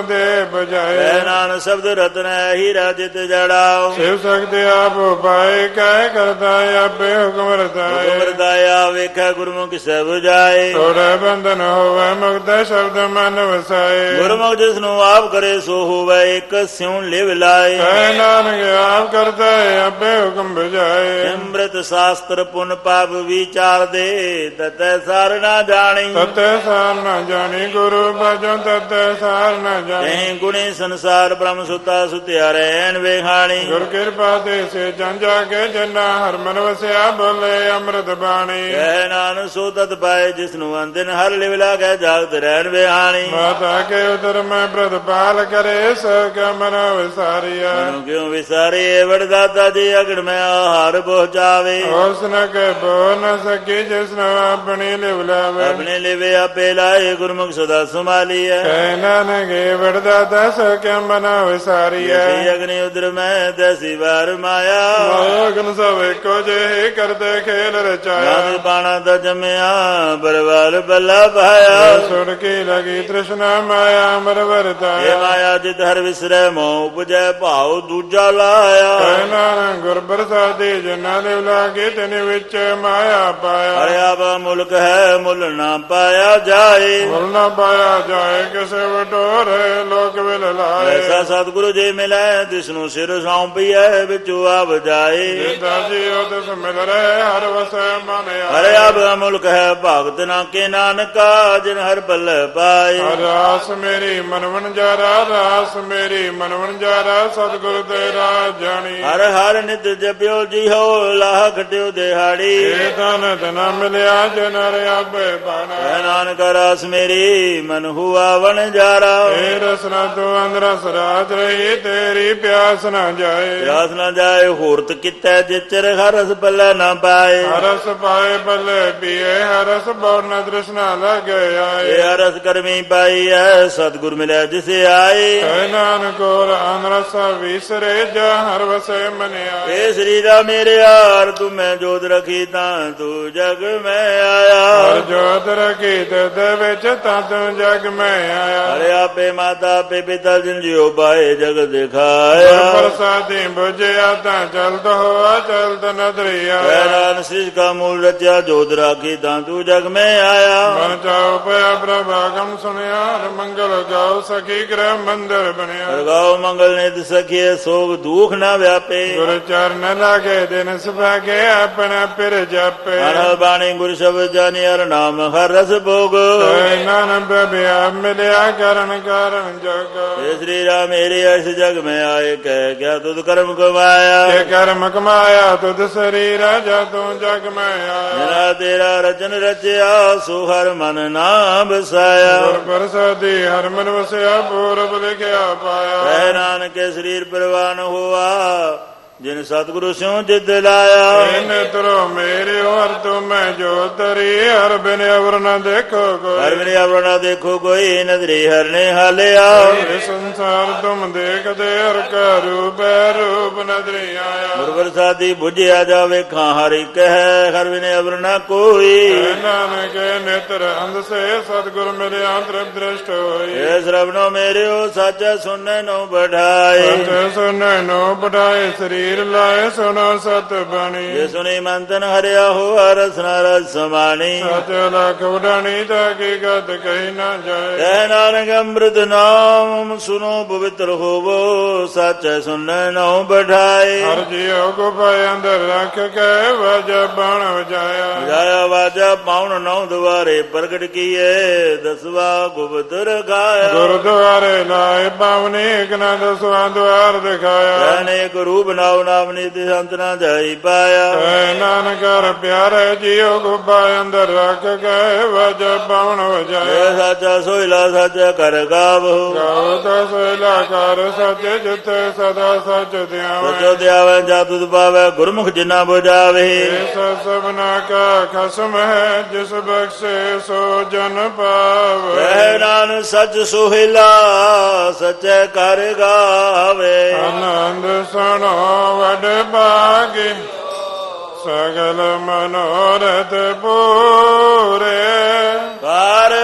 ਦੇ ਬਜਾਏ। ਨਾਨਕ ਸ਼ਬਦ ਰਤਨ ਹੀਰਾ ਜਿਤ ਜੜਾਓ। ਸਿਵ ਸਕਤ ਆਪ ਉਪਾਏ ਕਹਿ ਕਰਤਾ ਆਪੇ ਹੁਕਮ ਰਤਾਏ। ਹੁਕਮ ਰਤਾਇਆ ਵੇਖੈ ਗੁਰਮੁਖ ਸਹਿ 부ਜਾਏ। ਤੋੜੇ ਬੰਧਨ ਹੋਵੇ ਮੁਕਤ ਸ਼ਬਦ ਮਨ ਵਸਾਏ। ਗੁਰਮੁਖ ਜਿਸ ਨੂੰ ਆਪ ਕਰੇ ਸੋ ਹੋਵੇ ਇੱਕ ਸਿਉ ਲਿਵ ਲਾਏ। ਕਹਿ ਨਾਨਕ ਆਪ ਕਰਤਾ ਆਪੇ ਹੁਕਮ ਬਜਾਏ। ਅੰਮ੍ਰਿਤ ਸ਼ਾਸਤਰ ਪੁਨ ਪਾਪ ਵਿਚਾਰ ਦੇ ਤਤੈ ਸਾਰ ਨਾ ਜਾਣੀ। ਤਤੈ ਸਾਰ ਨਾ ਜਾਣੀ ਗੁਰੂ ਭਜੋ ਤਤੈ ਸਾਰ ਨਾ ਜਾਣੀ। ਤੈਂ ਗੁਣੇ ਸੰਸਾਰ ਬ੍ਰਹਮ ਸੁਤਾ ਸੁਤਿਆ ਰਹਿਣ ਵੇਖਾਣੀ। ਗੁਰ ਕਿਰਪਾ ਤੇ ਸੇ ਜਨ ਜਾਗੇ ਜਨਾ ਹਰ ਮਨ ਵਸਿਆ ਬੋਲੇ ਅੰਮ੍ਰਿਤ ਬਾਣੀ। ਕਹਿ ਨਾਨਕ ਸੋ ਤਤ ਪਾਏ ਜਿਸ ਨੂੰ ਅੰਦਿਨ ਹਰ ਲਿਵ ਲਾਗੈ ਜਾਗਤ ਰਹਿਣ ਵੇਖਾਣੀ। ਮਾਤਾ ਕੇ ਉਦਰ ਮੈਂ ਪ੍ਰਤਪਾਲ ਕਰੇ ਸੋ ਕਾ ਮਨ ਵਿਸਾਰੀਆ। ਮਨੁ ਕਿਉ ਵਿਸਾਰੀਏ ਵਡਦਾਤਾ ਜੀ ਅਗੜ ਮੈਂ ਆਹਾਰ ਪਹੁੰਚਾਵੇ। ਉਸ ਨ ਕੇ ਬੋ ਨ ਸਕੀ ਜਿਸ ਨੂੰ ਆਪਣੀ ਲਿਵ ਲਾਵੇ। ਆਪਣੇ ਲਿਵੇ ਆਪੇ ਲਾਏ ਗੁਰਮੁਖ ਸਦਾ ਸੰਭਾਲੀਐ। ਕਹਿ ਨਾਨਕ ਵਡਦਾਤਾ ਸੋ ਕਾ ਮਨ ਵਿਸਾਰੀਆ। ਅਗਨੀ ਉਦਰ ਮੈਂ ਦਸੀ ਵਾਰ ਮਾਇਆ। ਅਗਨ ਸਭ ਇੱਕੋ ਜਿਹੇ ਕਰਦੇ ਖੇਲ ਰਚਾਇਆ। ਨਾਦ ਬਾਣਾ ਦਾ ਜੰਮਿਆ ਬਰਵਾਲ ਬੱਲਾ ਪਾਇਆ। ਸੁਣ ਕੀ ਲਗੀ ਤ੍ਰਿਸ਼ਨਾ ਮਾਇਆ ਮਰ ਵਰਤਾਇਆ। ਇਹ ਮਾਇਆ ਜਿਤ ਹਰ ਵਿਸਰੈ ਮੋਹ ਉਪਜੈ ਭਾਉ ਦੂਜਾ ਲਾਇਆ। ਕਹਿ ਨਾਨਕ ਗੁਰ ਪ੍ਰਸਾਦੀ ਜਿਨ੍ਹਾਂ ਦੇ ਲਾਗੇ ਤਨ ਵਿੱਚ ਮਾਇਆ ਪਾਇਆ। ਹਰਿ ਆਪ ਮੁਲਕ ਹੈ ਮੁੱਲ ਨਾ ਪਾਇਆ ਜਾਏ। ਮੁੱਲ ਨਾ ਪਾਇਆ ਜਾਏ ਕਿਸੇ ਵਟੋਰੇ ਲੋਕ ਵਿਲ ਲਾਏ। ਐਸਾ ਸਤਿਗੁਰੂ ਜੇ ਮਿਲੈ ਜਿਸਨੂੰ ਸਿਰ ਸੌਂਪੀਐ ਵਿੱਚੋਂ ਆਪ ਜਾਏ। ਜਿੰਦਾ ਜੀਉ ਤਿਸ ਮਿਲ ਰਹੇ ਹਰ ਵਸੈ ਮਨ ਆਏ। ਹਰਿ ਆਪ ਮੁਲਕ ਹੈ ਭਗਤ ਨਾ ਕੇ ਨਾਨਕਾ ਜਿਨ ਹਰ ਪੱਲੇ ਪਾਏ। ਰਾਸ ਮੇਰੀ ਮਨ ਵਣਜਾਰਾ ਰਾਸ ਮੇਰੀ ਮਨ ਵਣਜਾਰਾ ਸਤਿਗੁਰ ਤੇਰਾ ਜਾਣੀ। ਹਰ ਹਰ ਨਿਤ ਜਪਿਓ ਜੀਓ ਲਾਹ ਖਟਿਓ ਦਿਹਾੜੀ। ਇਹ ਤਨ ਤਨਾ ਮਿਲਿਆ ਜਨ ਹਰਿ ਆਪੇ ਬਾਣਾ। ਨਾਨਕ ਰਾਸ ਮੇਰੀ ਮਨ ਹੁਆ ਵਣਜਾਰਾ। ਇਹ ਰਸਨਾ ਤੂੰ ਅੰਦਰ ਰਾਤ ਰਹੀ ਤੇਰੀ ਪਿਆਸ ਨਾ ਜਾਏ। ਪਿਆਸ ਨਾ ਜਾਏ ਹੋਰਤ ਕਿਤੈ ਜਿਚਰ ਹਰ ਰਸ ਪੱਲੇ ਨਾ ਪਾਏ। ਹਰਸ ਪਾਏ ਬੱਲੇ ਪੀਏ ਹਰਸ ਬੋਰਨ ਤ੍ਰਿਸ਼ਨਾ ਲੱਗੇ ਆਏ। ਇਹ ਹਰਸ ਕਰਮੀ ਪਾਈ ਐ ਸਤਿਗੁਰ ਮਿਲਿਆ ਜਿਸ ਆਏ। ਕਹਿ ਨਾਨਕ ਕੋਲ ਅਨਰਸ ਵਿਸਰੇ ਜਾ ਹਰ ਵਸੇ ਮਨਿਆ। ਇਹ ਸਰੀਰਾ ਮੇਰੇ ਯਾਰ ਤੂੰ ਮੈਂ ਜੋਤ ਰਖੀ ਤਾਂ ਤੂੰ ਜਗ ਮੈਂ ਆਇਆ। ਹਰ ਜੋਤ ਰਖੀ ਤੇ ਵਿੱਚ ਤਾਂ ਤੂੰ ਜਗ ਮੈਂ ਆਇਆ। ਹਰਿ ਆਪੇ ਮਾਤਾ ਆਪੇ ਪਿਤਾ ਜਿਨ ਜਿਉ ਬਾਏ ਜਗ ਦਿਖਾਇਆ। ਪ੍ਰਸਾਦੀ ਬੁਝਿਆ ਤਾਂ ਚਲਤ ਹੋਆ ਚਲਤ ਨਦਰੀਆ। ਨਾਨ ਸਿਜ ਕਾ ਮੂਲ ਰਚਿਆ ਜੋਤ ਰਾਖੀ ਤਾਂ ਤੂੰ ਜਗ ਮੈਂ ਆਇਆ। ਮਨ ਚਾਉ ਪਿਆ ਪ੍ਰਭਾਗਮ ਸੁਣਿਆ ਮੰਗਲ ਗਾਉ ਸਖੀ ਗ੍ਰਹਿ ਮੰਦਰ ਬਣਿਆ। ਗਾਉ ਮੰਗਲ ਨਿਤ ਸਖੀਏ ਸੋਗ ਦੁਖ ਨਾ ਵਿਆਪੇ। ਗੁਰ ਚਰਨ ਲਾਗੇ ਦਿਨ ਸੁਭਾਗੇ ਆਪਣਾ ਫਿਰ ਜਾਪੇ। ਅਨਹਦ ਬਾਣੀ ਗੁਰ ਸ਼ਬਦ ਜਾਣੀ ਹਰ ਨਾਮ ਹਰ ਰਸ ਭੋਗ। ਨਾਨਕ ਬਿਆ ਮਿਲਿਆ ਕਰਨ ਕਾਰਨ ਜਗ। ਇਹ ਸ੍ਰੀ ਰਾਮ ਮੇਰੇ ਇਸ ਜਗ ਮੈਂ ਆਏ ਕਹਿ ਗਿਆ ਤੁਧ ਕਰਮ ਕਮਾਇਆ। ਤੇ ਕਰਮ ਕਮਾਇਆ ਤੁਧ ਸਰੀਰਾ ਜਾ ਤੂੰ ਜਗ ਮੈਂ ਆਇਆ। ਮੇਰਾ ਤੇਰਾ ਰਚਨ ਰਚਿਆ ਸੋ ਹਰ ਮਨ ਨਾ ਬਸਾਇਆ। ਗੁਰ ਪ੍ਰਸਾਦੀ ਹਰ ਮਨ ਵਸਿਆ ਪੂਰਬ ਲਿਖਿਆ ਪਾਇਆ। ਕਹਿ ਨਾਨਕ ਸਰੀਰ ਪ੍ਰਵਾਨ ਹੋਆ ਜਿਨ ਸਤਿਗੁਰੂ ਸਿਉ ਜਿਦ ਲਾਇਆ। ਨੇਤਰੋ ਮੇਰੇ ਹਰ ਤੂੰ ਮੈਂ ਜੋ ਤਰੀ ਹਰ ਬਿਨ ਅਵਰ ਨਾ ਦੇਖੋ ਕੋਈ। ਹਰ ਬਿਨ ਅਵਰ ਨਾ ਦੇਖੋ ਕੋਈ ਨਦਰੀ ਹਰ ਨੇ ਹਾਲਿਆ। ਸੰਸਾਰ ਤੁਮ ਦੇਖਦੇ ਹਰ ਕਾ ਰੂਪ ਰੂਪ ਨਦਰੀ ਆਇਆ। ਗੁਰ ਪ੍ਰਸਾਦੀ ਬੁਝਿਆ ਜਾਵੇ ਖਾਂ ਹਰਿ ਕਹਿ ਹਰ ਬਿਨ ਅਵਰ ਨਾ ਕੋਈ। ਨਾਨਕ ਨੇਤਰ ਅੰਧ ਸੇ ਸਤਿਗੁਰ ਮਿਲਿਆ ਤ੍ਰਿਪ ਦ੍ਰਿਸ਼ਟ ਹੋਈ। ਇਹ ਸਰਬਨੋ ਮੇਰਿਓ ਸੱਚ ਸੁਨੈ ਨੋ ਬਢਾਏ। ਸੱਚ ਸੁਨੈ ਨੋ ਬਢਾਏ ਸਰੀਰ ਲਾਏ ਸੁਨੋ ਸਤ ਬਾਣੀ। ਜੇ ਸੁਣੀ ਮੰਤਨ ਹਰਿਆ ਹੋ ਰਸਨਾ ਰਸ ਸਮਾਣੀ। ਸਚ ਲਖ ਉਡਾਣੀ ਤਾਂ ਕੀ ਗਤ ਕਹੀ ਨਾ ਜਾਏ। ਕਹਿ ਨਾਨਕ ਅੰਮ੍ਰਿਤ ਨਾਮ ਸੁਨੋ ਪਵਿੱਤਰ ਹੋਵੋ ਸੱਚ ਸੁਨੈ ਨੋ ਬਢਾਏ। ਹਰ ਜੀਉ ਕੋ ਪਾਇ ਅੰਦਰ ਰੱਖ ਕੇ ਵਾਜਾ ਬਾਣ ਵਜਾਇਆ। ਵਜਾਇਆ ਵਾਜਾ ਪਾਉਣ ਨੌ ਦੁਆਰੇ ਪ੍ਰਗਟ ਕੀਏ ਦਸਵਾ ਗੁਪਤ ਰਖਾਇਆ। ਗੁਰਦੁਆਰੇ ਲਾਏ ਪਾਵਨੀ ਇਕ ਨਾ ਦਸਵਾਂ ਦੁਆਰ ਦਿਖਾਇਆ। ਅਨੇਕ ਰੂਪ ਨਾਮ ਨਾਮ ਨਿਤ ਸੰਤ ਨਾ ਜਾਈ ਪਾਇਆ। ਕਹਿ ਨਾਨਕ ਹਰ ਪਿਆਰੇ ਜੀਉ ਕੋ ਪਾਇ ਅੰਦਰ ਰੱਖ ਕੇ ਵਾਜਾ ਬਾਣ ਵਜਾਇਆ। ਸਾਚਾ ਸੋਇਲਾ ਸਾਚਾ ਕਰ ਗਾਵੋ। ਗਾਵੋ ਤਾ ਸੋਇਲਾ ਕਰ ਸੱਚ ਜਿੱਥੇ ਸਦਾ ਸੱਚ ਧਿਆਵੇ। ਸਚੋ ਧਿਆਵੇ ਜਾ ਤੁਧ ਪਾਵੇ ਗੁਰਮੁਖ ਜਿਨਾ ਬੁਝਾਵੇ। ਇਸ ਸਭਨਾ ਕਾ ਖਸਮ ਹੈ ਜਿਸ ਬਖਸ਼ੇ ਸੋ ਜਨ ਪਾਵੇ। ਕਹਿ ਨਾਨਕ ਸੱਚ ਸੋਹਿਲਾ ਸਚੈ ਕਰ ਗਾਵੇ। ਆਨੰਦ ਸੁਣੋ ਵਡ ਭਾਗੇ ਸਗਲ ਮਨੋਰਥ ਪੂਰੇ। ਕਰ